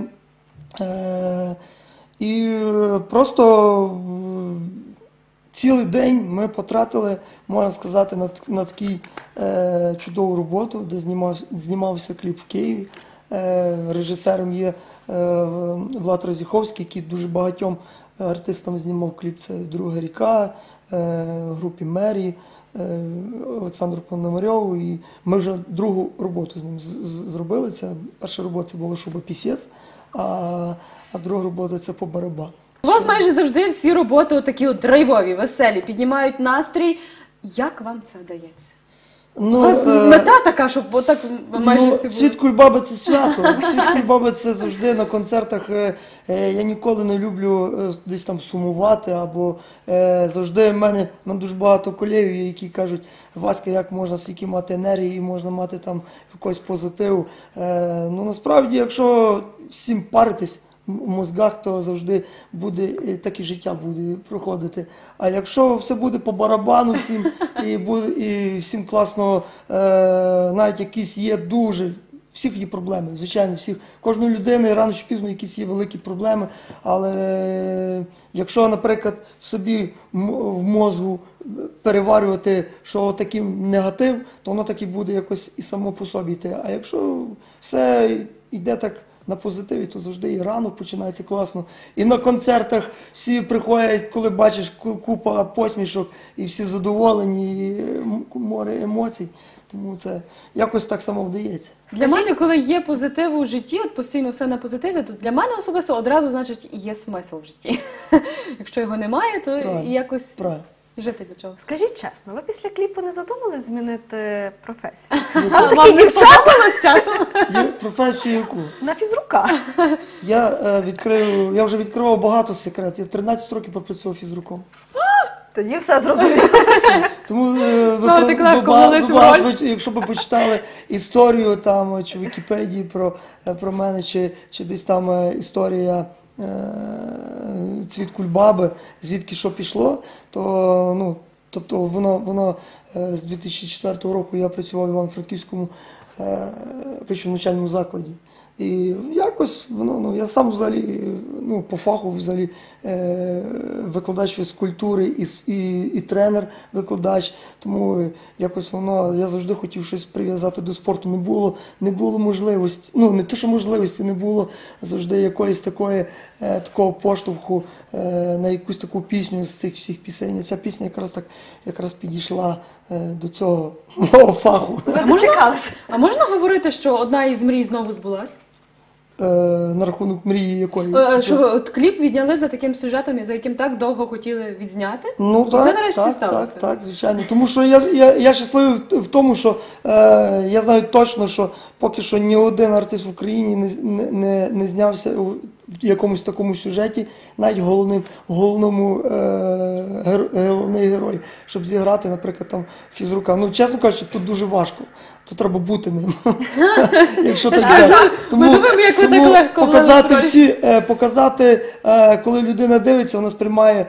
і просто цілий день ми потратили, можна сказати, на таку чудову роботу, де знімався кліп в Києві. Режисером є Влад Розіховський, який дуже багатьом артистам знімав кліп. Це «Друга ріка», групі «Мері», Олександру Пономарьову. І ми вже другу роботу з ним зробили. Перша робота була «Шуба пісець», а друга робота – це «По барабану». У вас майже завжди всі роботи такі драйвові, веселі, піднімають настрій. Як вам це вдається? У вас мета така, щоб отак майже всі були? «Світ Кульбаби» – це свято. «Світ Кульбаби» – це завжди на концертах. Я ніколи не люблю десь там сумувати, або завжди в мене дуже багато колегів, які кажуть: Васька, як можна стільки мати енергії, можна мати там якийсь позитив. Насправді, якщо всім паритись в мозгах, то завжди буде, так і життя буде проходити. А якщо все буде по барабану всім, і всім класно, навіть якісь є всіх є проблеми, звичайно, всіх. Кожної людини рано чи пізно якісь є великі проблеми, але якщо, наприклад, собі в мозгу переварювати, що такий негатив, то воно так і буде якось і само по собі йти. А якщо все йде так на позитиві, то завжди і рано починається класно. І на концертах всі приходять, коли бачиш купа посмішок, і всі задоволені, і море емоцій. Тому це якось так само вдається. Для мене, коли є позитив у житті, от постійно все на позитиві, то для мене особисто одразу, значить, є смисл в житті. Якщо його немає, то і якось жити для чого. Скажіть чесно, ви після кліпу не задумались змінити професію? Вам не сподобалось часом? Професію яку? На фізрука. Я вже відкривав багато секретів. Я 13 років попрацював фізруком. Тоді все зрозуміло. Тому якщо б почитали історію там, чи в Вікіпедії про мене, чи десь там історія «Цвіт Кульбаби», звідки що пішло, то тобто воно з 2004 року я працював в Івано-Франківському вищому навчальному закладі. І якось воно, я сам взагалі, по фаху взагалі викладач фізкультури і тренер-викладач, тому якось воно, я завжди хотів щось прив'язати до спорту, не було можливості, не те, що можливості, не було завжди якоїсь такого поштовху на якусь таку пісню з цих всіх пісень. Ця пісня якраз підійшла до цього мого фаху. А можна говорити, що одна із мрій знову збулась? На рахунок мрії якої? Що кліп відняли за таким сюжетом, за яким так довго хотіли відзняти? Це нарешті сталося? Так, звичайно. Тому що я щасливий в тому, що я знаю точно, що поки що ні один артист в Україні не знявся в якомусь такому сюжеті, навіть головний герой, щоб зіграти, наприклад, там фізрука. Чесно кажучи, тут дуже важко. То треба бути ним. Якщо так взяти. Тому показати, коли людина дивиться, вона сприймає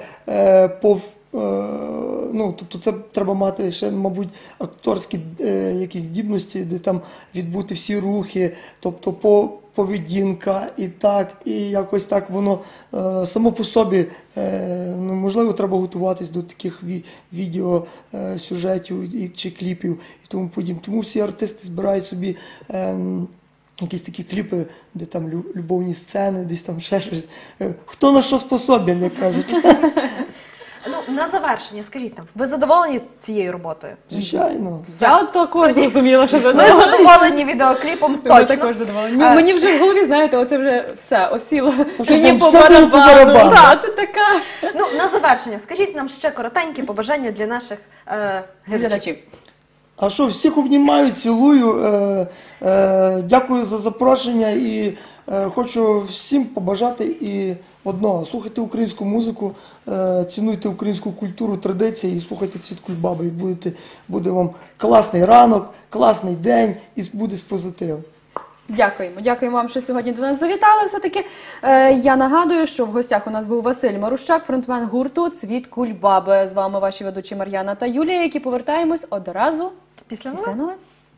тобто це треба мати ще, мабуть, акторські якісь здібності, де там відбути всі рухи, тобто поведінка і якось так воно само по собі, можливо, треба готуватись до таких відеосюжетів чи кліпів і тому подібне. Тому всі артисти збирають собі якісь такі кліпи, де там любовні сцени, десь там ще щось. Хто на що способен, як кажуть. На завершення, скажіть нам, ви задоволені цією роботою? Звичайно. Я от також зрозуміла, що Ми задоволені. задоволені відеокліпом, Ми точно. також задоволені. Мені вже в голові, знаєте, оце вже все, осіло. що Мені вам по все було по барабану. барабану. Так, ти така. Ну, на завершення, скажіть нам ще коротенькі побажання для наших глядачів. А що, всіх обнімаю, цілую, дякую за запрошення і хочу всім побажати і одного. Слухайте українську музику, цінуйте українську культуру, традиції і слухайте «Цвіт Кульбаби». І буде вам класний ранок, класний день і буде з позитивом. Дякуємо. Дякуємо вам, що сьогодні до нас завітали. Все-таки я нагадую, що в гостях у нас був Василь Марущак, фронтмен гурту «Цвіт Кульбаби». З вами ваші ведучі Мар'яна та Юлія, які повертаємось одразу після новин.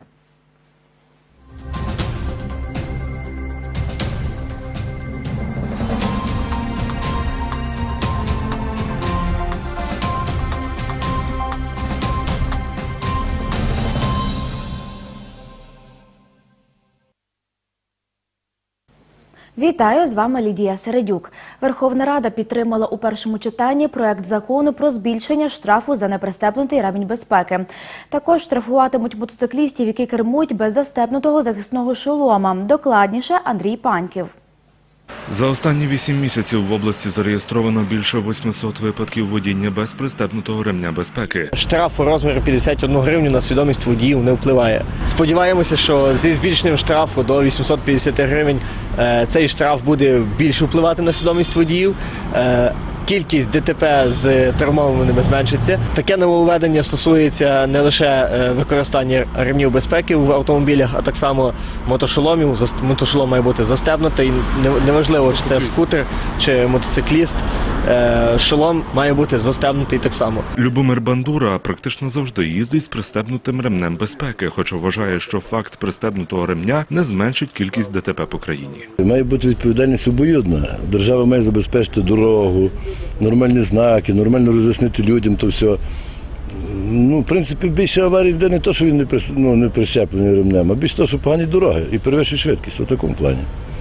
Вітаю, з вами Лідія Середюк. Верховна Рада підтримала у першому читанні проект закону про збільшення штрафу за непристебнутий ремінь безпеки. Також штрафуватимуть мотоциклістів, які кермують без застебнутого захисного шолома. Докладніше Андрій Паньків. За останні 8 місяців в області зареєстровано більше 800 випадків водіння без пристебнутого ремня безпеки. Штраф у розмірі 51 гривню на свідомість водіїв не впливає. Сподіваємося, що зі збільшенням штрафу до 850 гривень цей штраф буде більше впливати на свідомість водіїв. Кількість ДТП з травмованими зменшиться. Таке нововведення стосується не лише використання ремнів безпеки в автомобілях, а так само мотошоломів. Мотошолом має бути застебнутий. Неважливо, чи це скутер, чи мотоцикліст. Шолом має бути застебнутий так само. Любомир Бандура практично завжди їздить з пристебнутим ремнем безпеки, хоча вважає, що факт пристебнутого ремня не зменшить кількість ДТП по країні. Має бути відповідальність обоюдна. Держава має забезпечити дорогу, нормальні знаки, нормально роз'яснити людям то все. Ну, в принципі, більше аварій йде не те, що він не прищеплений ремнем, а більше те, що погані дороги і перевищує швидкість у такому плані.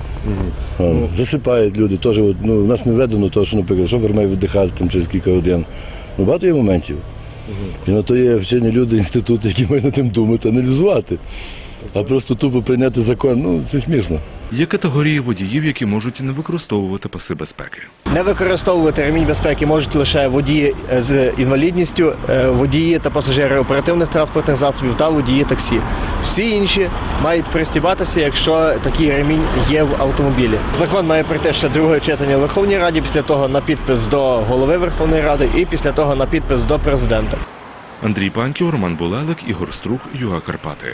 Засипають люди, теж, у нас не введено того, що, наприклад, шофер має віддихати там через кілька годин. Багато є моментів. І на то є вчені люди, інститути, які мають над тим думати, аналізувати. А просто тупо прийняти закон, це смішно. Є категорії водіїв, які можуть не використовувати паси безпеки. Не використовувати ремінь безпеки можуть лише водії з інвалідністю, водії та пасажири оперативних транспортних засобів та водії таксі. Всі інші мають пристібатися, якщо такий ремінь є в автомобілі. Закон має пройти ще друге читання у Верховній Раді, після того на підпис до голови Верховної Ради і після того на підпис до президента. Андрій Паньків, Роман Булелик, Ігор Струк, Юга Карпати.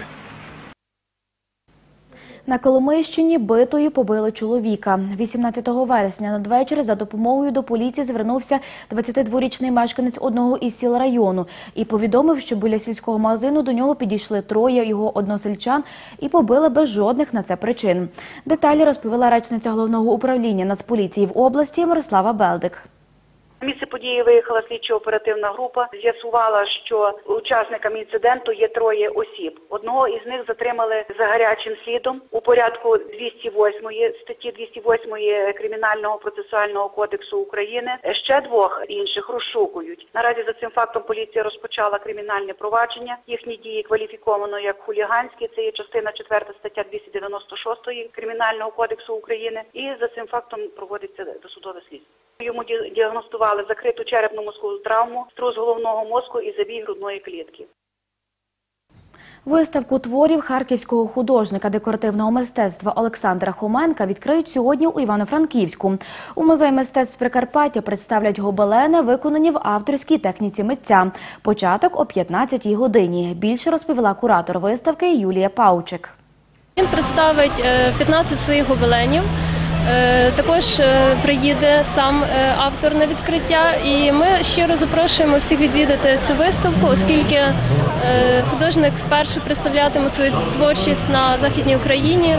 На Коломийщині битою побили чоловіка. 18 вересня надвечір за допомогою до поліції звернувся 22-річний мешканець одного із сіл району і повідомив, що біля сільського магазину до нього підійшли троє його односельчан і побили без жодних на це причин. Деталі розповіла речниця Головного управління Нацполіції в області Мирослава Белдик. На місце події виїхала слідчо-оперативна група. З'ясувала, що учасниками інциденту є троє осіб. Одного із них затримали за гарячим слідом у порядку 208 статті 208 Кримінального процесуального кодексу України. Ще двох інших розшукують. Наразі за цим фактом поліція розпочала кримінальне провадження. Їхні дії кваліфіковано як хуліганські. Це є частина 4 стаття 296 Кримінального кодексу України. І за цим фактом проводиться досудове слідство. Йому діагностували закриту черепно-мозкову травму, струс головного мозку і забій грудної клітки. Виставку творів харківського художника декоративного мистецтва Олександра Хоменка відкриють сьогодні у Івано-Франківську. У Музеї мистецтв Прикарпаття представлять гобелени, виконані в авторській техніці митця. Початок о 15-й годині. Більше розповіла куратор виставки Юлія Паучик. Він представить 15 своїх гобеленів. Також приїде сам автор на відкриття, і ми щиро запрошуємо всіх відвідати цю виставку, оскільки художник вперше представлятиме свою творчість на Західній Україні.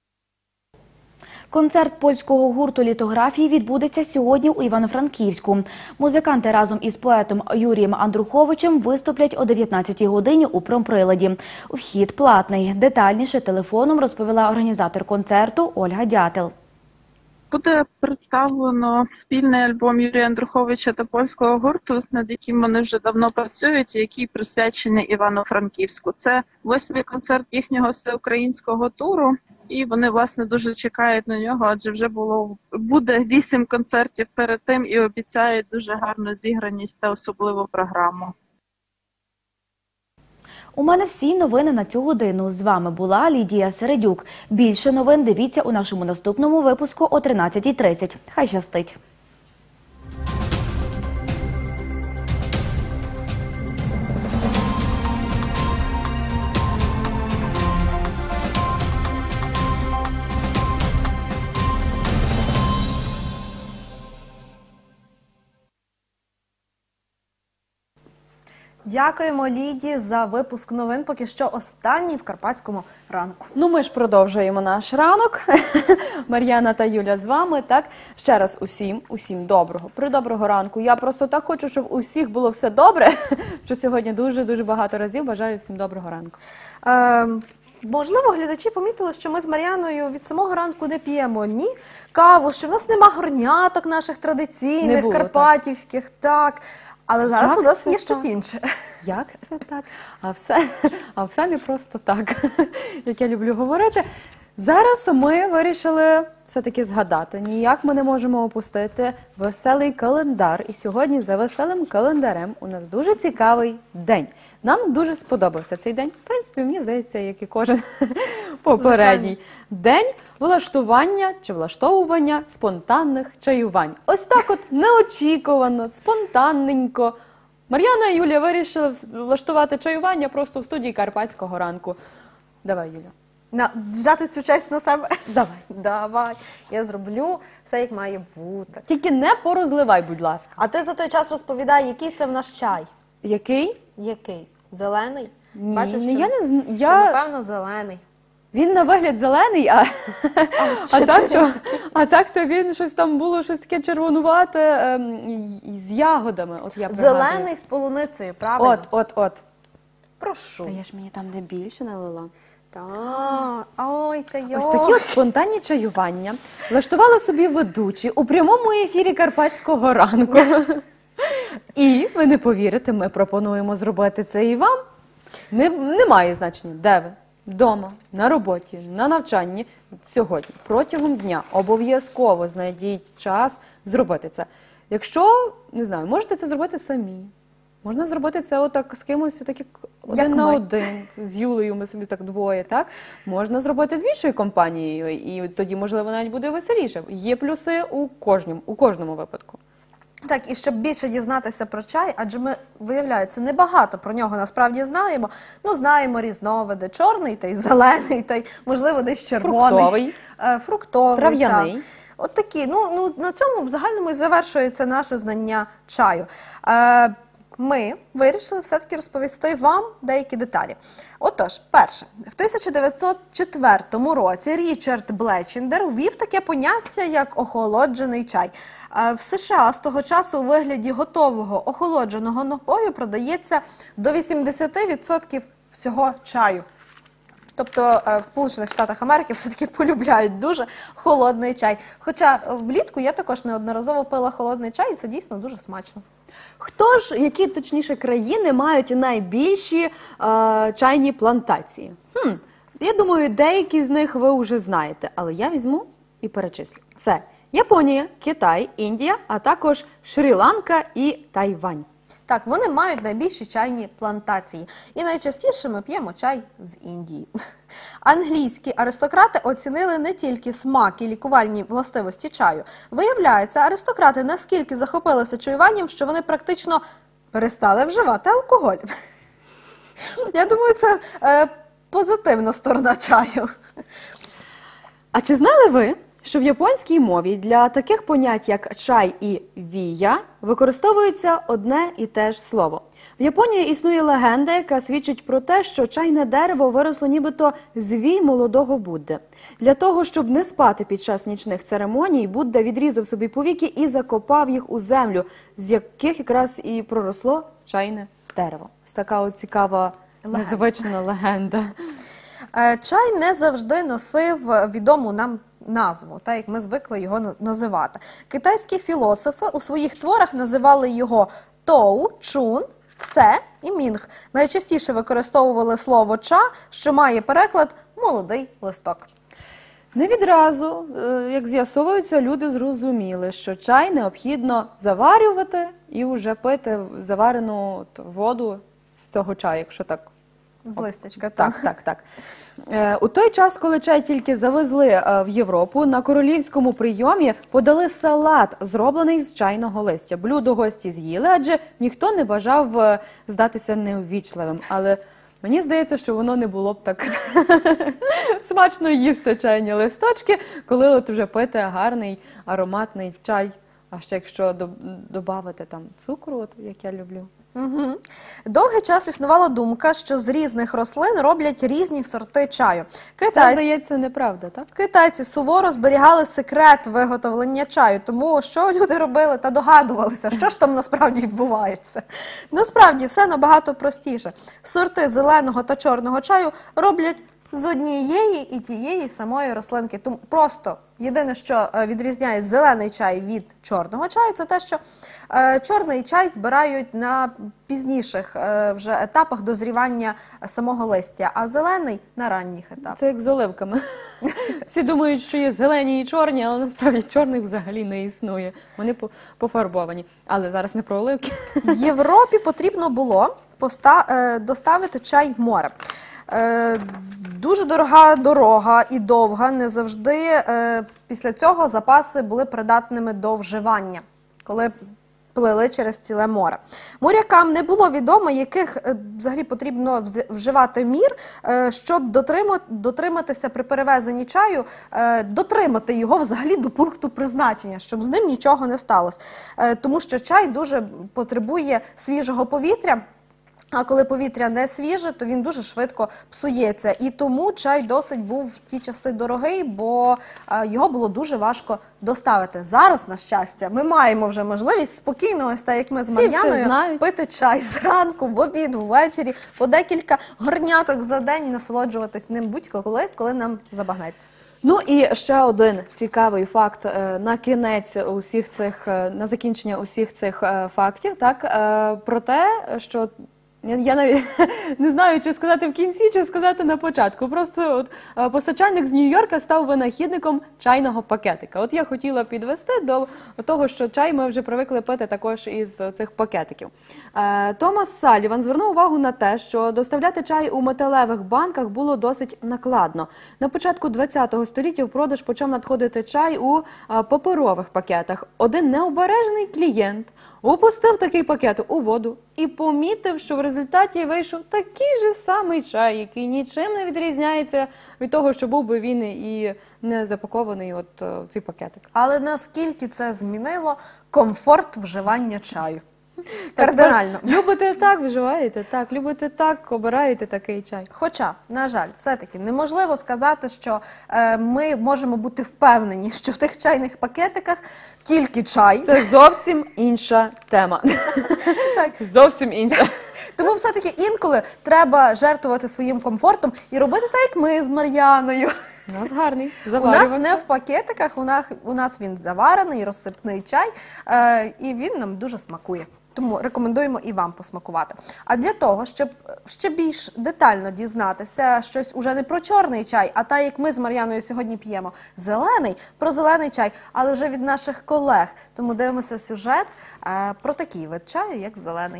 Концерт польського гурту літографії відбудеться сьогодні у Івано-Франківську. Музиканти разом із поетом Юрієм Андруховичем виступлять о 19-й годині у промприладі. Вхід платний. Детальніше телефоном розповіла організатор концерту Ольга Дятел. Буде представлено спільний альбом Юрія Андруховича та польського гурту, над яким вони вже давно працюють, який присвячений Івано-Франківську. Це 8-й концерт їхнього всеукраїнського туру, і вони, власне, дуже чекають на нього, адже вже буде 8 концертів перед тим і обіцяють дуже гарну зіграність та особливу програму. У мене всі новини на цю годину. З вами була Лідія Середюк. Більше новин дивіться у нашому наступному випуску о 13:30. Хай щастить! Дякуємо Ліді за випуск новин, поки що останній в Карпатському ранку. Ну, ми ж продовжуємо наш ранок. Мар'яна та Юля з вами. Так, ще раз усім доброго ранку. Я просто так хочу, щоб у всіх було все добре, що сьогодні дуже багато разів бажаю всім доброго ранку. Можливо, глядачі помітили, що ми з Мар'яною від самого ранку не п'ємо ні каву, що в нас нема горняток наших традиційних, карпатівських, так. Але зараз у нас є щось інше. Як це так? А все не просто так, як я люблю говорити. Зараз ми вирішили все-таки згадати, ніяк ми не можемо опустити веселий календар. І сьогодні за веселим календарем у нас дуже цікавий день. Нам дуже сподобався цей день. В принципі, мені здається, як і кожен попередній день влаштування чи влаштовування спонтанних чаювань. Ось так от неочікувано, спонтанненько. Мар'яна і Юлія вирішили влаштувати чаювання просто в студії Карпатського ранку. Давай, Юля. Взяти цю честь на себе? Давай. Я зроблю все, як має бути. Тільки не порозливай, будь ласка. А ти за той час розповідай, який це в нас чай? Який? Який? Зелений? Ні, Бачу, що, я не знаю. Що, напевно, зелений. Він на вигляд зелений, а так-то він щось там було, щось таке червонувате з ягодами. От я пригадую. Зелений з полуницею, правильно? От. Прошу. А я ж мені там не більше налила. Ой, чайок. Ось такі от спонтанні чаювання влаштували собі ведучі у прямому ефірі Карпатського ранку. І, ви не повірите, ми пропонуємо зробити це і вам. Немає значення, де ви. Вдома, на роботі, на навчанні. Сьогодні, протягом дня, обов'язково знайдіть час зробити це. Якщо, не знаю, можете це зробити самі. Можна зробити це отак з кимось, отак як один на один, з Юлею, ми собі так двоє, так? Можна зробити з більшою компанією, і тоді, можливо, навіть буде веселіше. Є плюси у кожному випадку. Так, і щоб більше дізнатися про чай, адже ми, виявляється, небагато про нього насправді знаємо. Ну, знаємо різновиди, чорний та й зелений, та й, можливо, десь червоний. Фруктовий. Трав'яний. От такі. Ну, на цьому в загальному і завершується наше знання чаю. Ми вирішили все-таки розповісти вам деякі деталі. Отож, перше, в 1904 році Річард Блечендер ввів таке поняття, як охолоджений чай. В США з того часу у вигляді готового охолодженого напою продається до 80% всього чаю. Тобто в Сполучених Штатах Америки все-таки полюбляють дуже холодний чай. Хоча влітку я також неодноразово пила холодний чай, і це дійсно дуже смачно. Які точніше країни мають найбільші чайні плантації? Я думаю, деякі з них ви вже знаєте, але я візьму і перечислю. Це Японія, Китай, Індія, а також Шрі-Ланка і Тайвань. Так, вони мають найбільші чайні плантації. І найчастіше ми п'ємо чай з Індії. Англійські аристократи оцінили не тільки смак і лікувальні властивості чаю. Виявляється, аристократи наскільки захопилися чаюванням, що вони практично перестали вживати алкоголь. Я думаю, це позитивна сторона чаю. А чи знали ви, що в японській мові для таких понять, як чай і вія, використовується одне і те ж слово? В Японії існує легенда, яка свідчить про те, що чайне дерево виросло нібито з вій молодого Будди. Для того, щоб не спати під час нічних церемоній, Будда відрізав собі повіки і закопав їх у землю, з яких якраз і проросло чайне дерево. Ось така от цікава, незвична легенда. Чай не завжди носив відому нам назву, так як ми звикли його називати. Китайські філософи у своїх творах називали його Тоу, Чун, Це і Мінг. Найчастіше використовували слово ча, що має переклад «молодий листок». Не відразу, як з'ясовується, люди зрозуміли, що чай необхідно заварювати і вже пити заварену воду з цього чаю, якщо так. З листячка, так. У той час, коли чай тільки завезли в Європу, на королівському прийомі подали салат, зроблений з чайного листя. Блюдо гості з'їли, адже ніхто не бажав здатися неввічливим. Але мені здається, що воно не було б так смачно їсти чайні листочки, коли от вже пити гарний ароматний чай. А ще якщо додати там цукру, от, як я люблю. Угу. Довгий час існувала думка, що з різних рослин роблять різні сорти чаю. Це, здається, неправда, так? Китайці суворо зберігали секрет виготовлення чаю, тому що люди робили та догадувалися, що ж там насправді відбувається. Насправді все набагато простіше. Сорти зеленого та чорного чаю роблять з однієї і тієї самої рослинки. Тому просто єдине, що відрізняє зелений чай від чорного чаю, це те, що чорний чай збирають на пізніших вже етапах дозрівання самого листя, а зелений – на ранніх етапах. Це як з оливками. Всі думають, що є зелені і чорні, але насправді чорних взагалі не існує. Вони пофарбовані. Але зараз не про оливки. Європі потрібно було доставити чай морем. Дуже дорога дорога і довга, не завжди після цього запаси були придатними до вживання, коли плили через ціле море. Морякам не було відомо, яких взагалі потрібно вживати мір, щоб дотриматися при перевезенні чаю, дотримати його взагалі до пункту призначення, щоб з ним нічого не сталося. Тому що чай дуже потребує свіжого повітря, а коли повітря не свіже, то він дуже швидко псується. І тому чай досить був в ті часи дорогий, бо його було дуже важко доставити. Зараз, на щастя, ми маємо вже можливість спокійно, ось так як ми з Мар'яною, пити чай зранку, в обід, ввечері, по декілька горняток за день і насолоджуватись ним будь-коли, коли нам забагнеться. Ну і ще один цікавий факт на кінець усіх цих, на закінчення усіх цих фактів, так, про те, що я навіть не знаю, чи сказати в кінці, чи сказати на початку. Просто от постачальник з Нью-Йорка став винахідником чайного пакетика. От я хотіла підвести до того, що чай ми вже привикли пити також із цих пакетиків. Томас Салліван звернув увагу на те, що доставляти чай у металевих банках було досить накладно. На початку ХХ століття в продаж почав надходити чай у паперових пакетах. Один необережний клієнт опустив такий пакет у воду і помітив, що в результаті вийшов такий же самий чай, який нічим не відрізняється від того, що був би він і не запакований от в цей пакетик. Але наскільки це змінило комфорт вживання чаю? Кардинально. Любите так, вживаєте так, любите так, обираєте такий чай. Хоча, на жаль, все-таки неможливо сказати, що ми можемо бути впевнені, що в тих чайних пакетиках тільки чай. Це зовсім інша тема. Зовсім інша. Тому все-таки інколи треба жертвувати своїм комфортом і робити так, як ми з Мар'яною. У нас гарний, заварювався. У нас не в пакетиках, у нас він заварений, розсипний чай, і він нам дуже смакує. Тому рекомендуємо і вам посмакувати. А для того, щоб ще більш детально дізнатися щось уже не про чорний чай, а так, як ми з Мар'яною сьогодні п'ємо зелений, про зелений чай, але вже від наших колег. Тому дивимося сюжет про такий вид чаю, як зелений.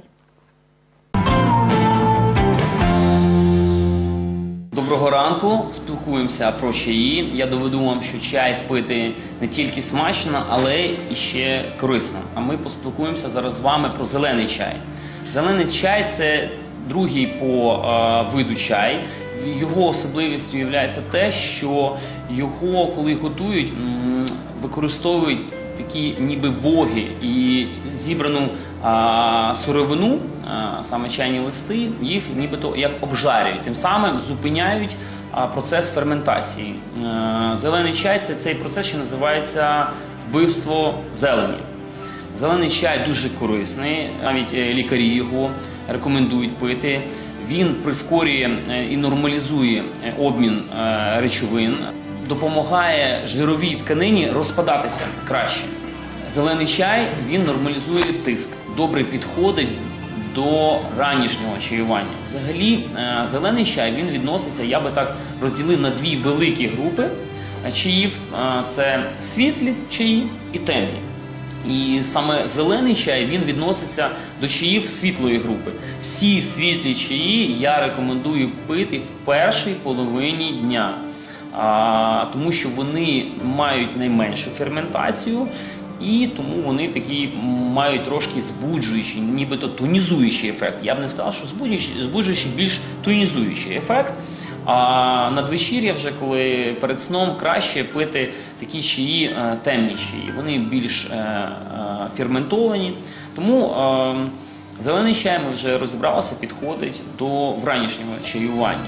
Доброго ранку, спілкуємося про чаї. Я доведу вам, що чай пити не тільки смачно, але і ще корисно. А ми поспілкуємося зараз з вами про зелений чай. Зелений чай – це другий по виду чай. Його особливістю є те, що його, коли готують, використовують такі ніби воги і зібрану сировину, саме чайні листи, їх нібито як обжарюють, тим самим зупиняють процес ферментації. Зелений чай – це цей процес, що називається вбивство зелені. Зелений чай дуже корисний, навіть лікарі його рекомендують пити. Він прискорює і нормалізує обмін речовин. допомагає жировій тканині розпадатися краще. Зелений чай, він нормалізує тиск, добре підходить до ранішнього чаювання. Взагалі, зелений чай, він відноситься, я би так розділив на дві великі групи чаїв. Це світлі чаї і темні. І саме зелений чай, він відноситься до чаїв світлої групи. Всі світлі чаї я рекомендую пити в першій половині дня, тому що вони мають найменшу ферментацію, і тому вони такі мають трошки збуджуючий, нібито тонізуючий ефект. Я б не сказав, що збуджуючий, більш тонізуючий ефект. А надвечір'я вже, коли перед сном, краще пити такі чаї, темні чаї. Вони більш ферментовані. Тому зелений чай, ми вже розібралися, підходить до вранішнього чаювання.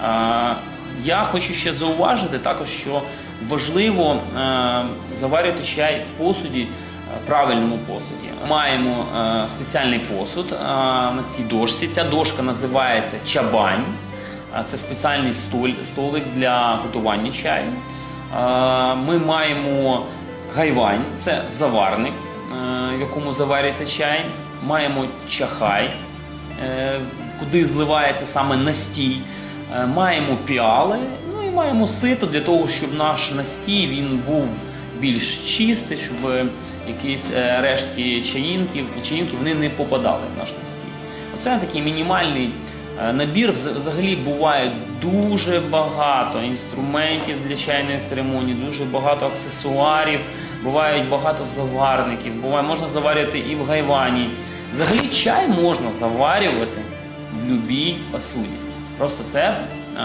Я хочу ще зауважити також, що важливо заварювати чай в посуді, правильному посуді. Маємо спеціальний посуд на цій дошці. Ця дошка називається чабань. Це спеціальний столик для готування чаю. Ми маємо гайвань, це заварник, в якому заварюється чай. Маємо чахай, куди зливається саме настій. Маємо піали, ну і маємо сито для того, щоб наш настій він був більш чистий, щоб якісь рештки чаїнки вони не попадали в наш настій. Оце такий мінімальний набір. Взагалі буває дуже багато інструментів для чайної церемонії, дуже багато аксесуарів, бувають багато заварників, можна заварювати і в гайвані. Взагалі чай можна заварювати в будь-якій посуді. Просто це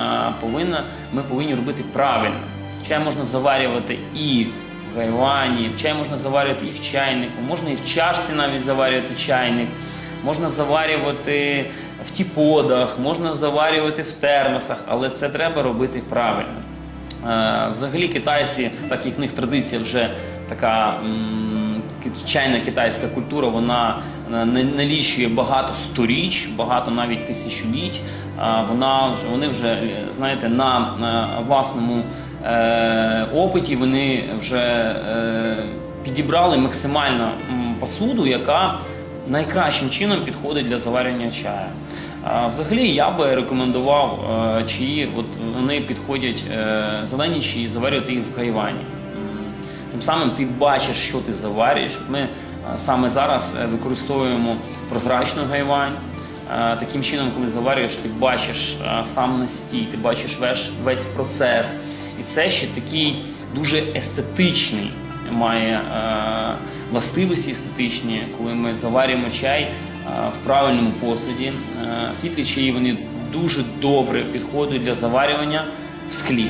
ми повинні робити правильно. Чай можна заварювати і в гайвані, чай можна заварювати і в чайнику, можна і в чашці навіть заварювати чайник, можна заварювати в тіподах, можна заварювати в термосах, але це треба робити правильно. Взагалі китайці, так як в них традиція вже така чайна китайська культура, вона налічує багато сторіч, багато навіть тисячоліть. Вони вже, знаєте, на власному опиті вони вже підібрали максимально посуду, яка найкращим чином підходить для заварення чаю. Взагалі я би рекомендував чаї, вони підходять, зелені чаї, заварювати їх в гайвані. Тим самим ти бачиш, що ти заварюєш. Ми саме зараз використовуємо прозрачну гайвань. Таким чином, коли заварюєш, ти бачиш сам настій, ти бачиш весь процес. І це ще такий дуже естетичний, має властивості естетичні, коли ми заварюємо чай в правильному посуді. Світлі чаї, вони дуже добре підходять для заварювання в склі.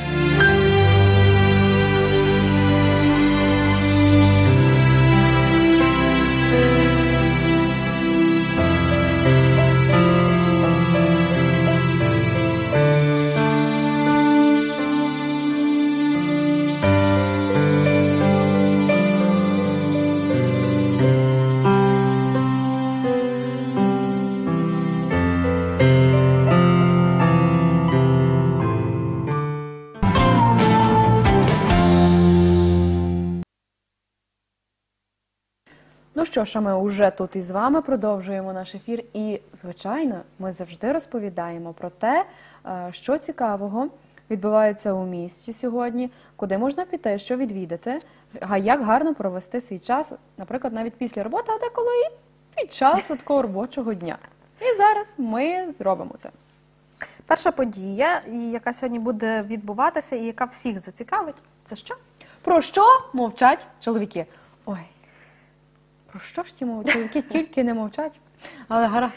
Ну що ж, а ми вже тут із вами продовжуємо наш ефір. І, звичайно, ми завжди розповідаємо про те, що цікавого відбувається у місті сьогодні, куди можна піти, що відвідати, як гарно провести свій час, наприклад, навіть після роботи, а деколи і під час такого робочого дня. І зараз ми зробимо це. Перша подія, яка сьогодні буде відбуватися і яка всіх зацікавить, це що? Про що мовчать чоловіки? Ой. Про що ж ті чоловіки тільки не мовчать, але гаразд.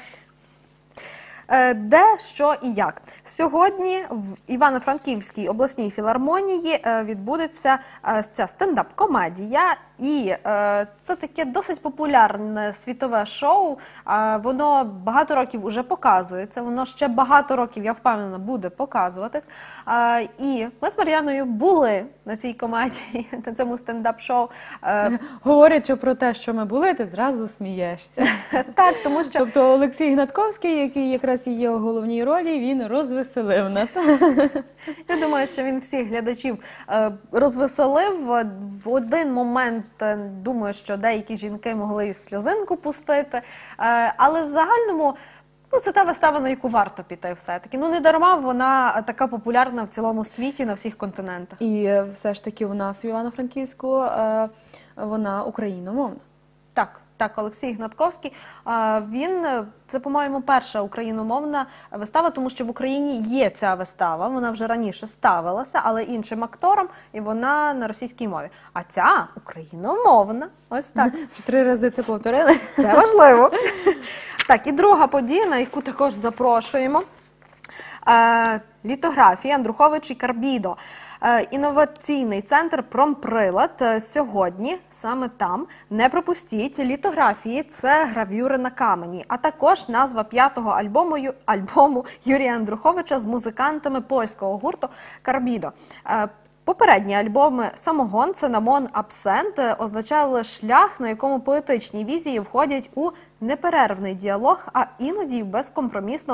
Де, що і як. Сьогодні в Івано-Франківській обласній філармонії відбудеться ця стендап-комедія І це таке досить популярне світове шоу. Воно багато років уже показується, воно ще багато років, я впевнена, буде показуватись. І ми з Мар'яною були на цій комедії, на цьому стендап-шоу. Говорячи про те, що ми були, ти зразу смієшся. Так, тому що... Тобто Олексій Гнатковський, який якраз і є у головній ролі, він розвеселив нас. Я думаю, що він всіх глядачів розвеселив. В один момент, думаю, що деякі жінки могли і сльозинку пустити. Але в загальному, це та вистава, на яку варто піти все-таки. Не дарма вона така популярна в цілому світі, на всіх континентах. І все ж таки у нас в Івано-Франківську вона україномовна. Так, Олексій Гнатковський. Це, по-моєму, перша україномовна вистава, тому що в Україні є ця вистава, вона вже раніше ставилася, але іншим актором, і вона на російській мові. А ця україномовна. Ось так. 3 рази це повторили. Це важливо. Так, і друга подія, на яку також запрошуємо. Літографія Андрухович і Карбідо. Інноваційний центр «Промприлад» сьогодні, саме там. Не пропустіть, літографії – це гравюри на камені, а також назва 5-го альбому Юрія Андруховича з музикантами польського гурту «Карбідо». Попередні альбоми «Самогон», «Цинамон», «Абсент» означали шлях, на якому поетичні візії входять у неперервний діалог, а іноді й безкомпромісно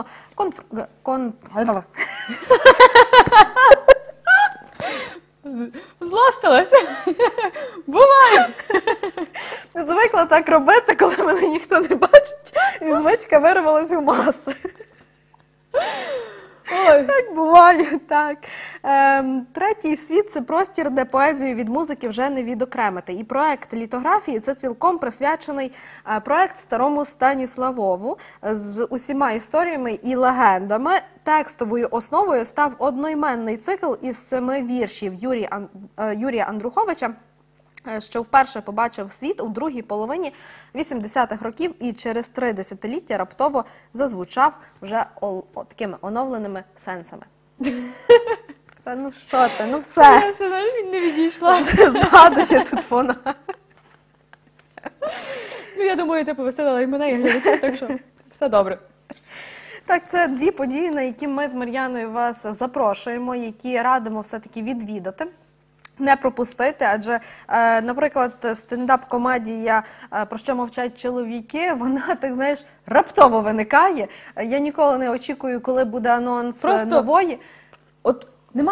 Злостилася. Буває. Звикла так робити, коли мене ніхто не бачить, і звичка вирвалась у маси. Так буває, так. Третій світ – це простір, де поезію від музики вже не відокремити. І проект літографії – це цілком присвячений проект старому Станіславову з усіма історіями і легендами. Текстовою основою став одноіменний цикл із 7 віршів Юрія Андруховича, що вперше побачив світ у другій половині 80-х років і через 3 десятиліття раптово зазвучав вже такими оновленими сенсами. Ну що ти, все. Я себе не відійшла. Згадує тут вона. Я думаю, ти повеселила і мене, і глядачів, так що все добре. Так, це 2 події, на які ми з Мар'яною вас запрошуємо, які радимо все-таки відвідати. Не пропустити, адже, наприклад, стендап-комедія «Про що мовчать чоловіки», вона, так знаєш, раптово виникає. Я ніколи не очікую, коли буде анонс нової. От нема.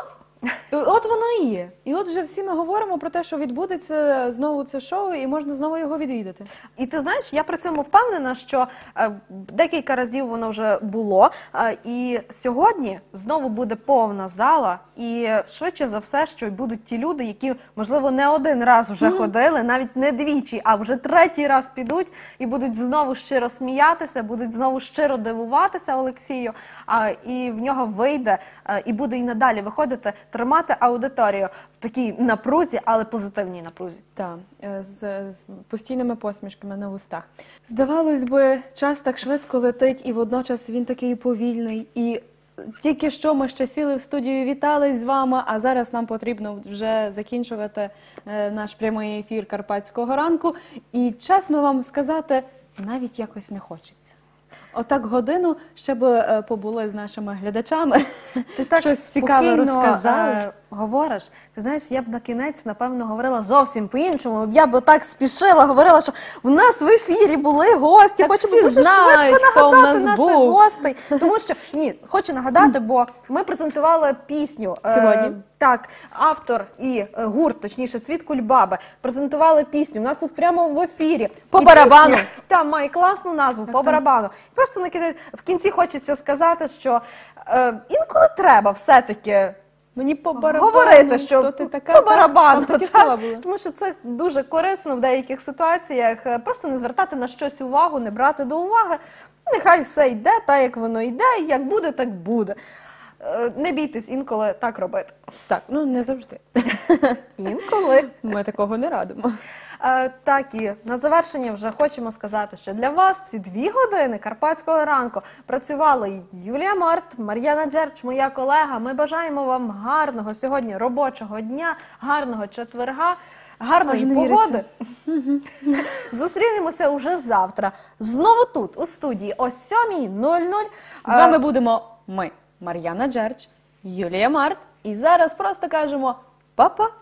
От воно і є. І от вже всі ми говоримо про те, що відбудеться знову це шоу, і можна знову його відвідати. І ти знаєш, я при цьому впевнена, що декілька разів воно вже було, і сьогодні знову буде повна зала, і швидше за все, що будуть ті люди, які, можливо, не один раз вже ходили, навіть не 2, а вже 3-й раз підуть, і будуть знову щиро сміятися, будуть знову щиро дивуватися Олексію, і в нього вийде, і буде і надалі виходити, тримати аудиторію в такій напрузі, але позитивній напрузі. Так, з постійними посмішками на вустах. Здавалось би, час так швидко летить, і водночас він такий повільний. І тільки що ми ще сіли в студію, вітались з вами, а зараз нам потрібно вже закінчувати наш прямий ефір «Карпатського ранку». І, чесно вам сказати, навіть якось не хочеться. Отак годину ще б побули з нашими глядачами. Ти так щось цікаве розказали. Говориш. Ти знаєш, я б на кінець, напевно, говорила зовсім по-іншому. Я б так спішила, говорила, що в нас в ефірі були гості. Хочемо дуже швидко нагадати наших гостей. Тому що, хочу нагадати, бо ми презентували пісню. Сьогодні. Так, автор і гурт, точніше, Світ Кульбаби, презентували пісню. У нас тут прямо в ефірі. По барабану. Там має класну назву, по барабану. Просто в кінці хочеться сказати, що інколи треба все-таки мені по барабану, говорити, що ти така, по барабану. Тому що це дуже корисно в деяких ситуаціях. Просто не звертати на щось увагу, не брати до уваги. Нехай все йде так, як воно йде, і як буде, так буде. Не бійтесь інколи так робити. Так, не завжди. Інколи. Ми такого не радимо. Так, і на завершення вже хочемо сказати, що для вас ці 2 години Карпатського ранку працювали Юлія Март, Мар'яна Джерч, моя колега. Ми бажаємо вам гарного сьогодні робочого дня, гарного четверга. гарної Аж не погоди. Зустрінемося уже завтра. Знову тут, у студії, о 7:00. З вами будемо ми, Мар'яна Джерч, Юлія Март. І зараз просто кажемо па-па.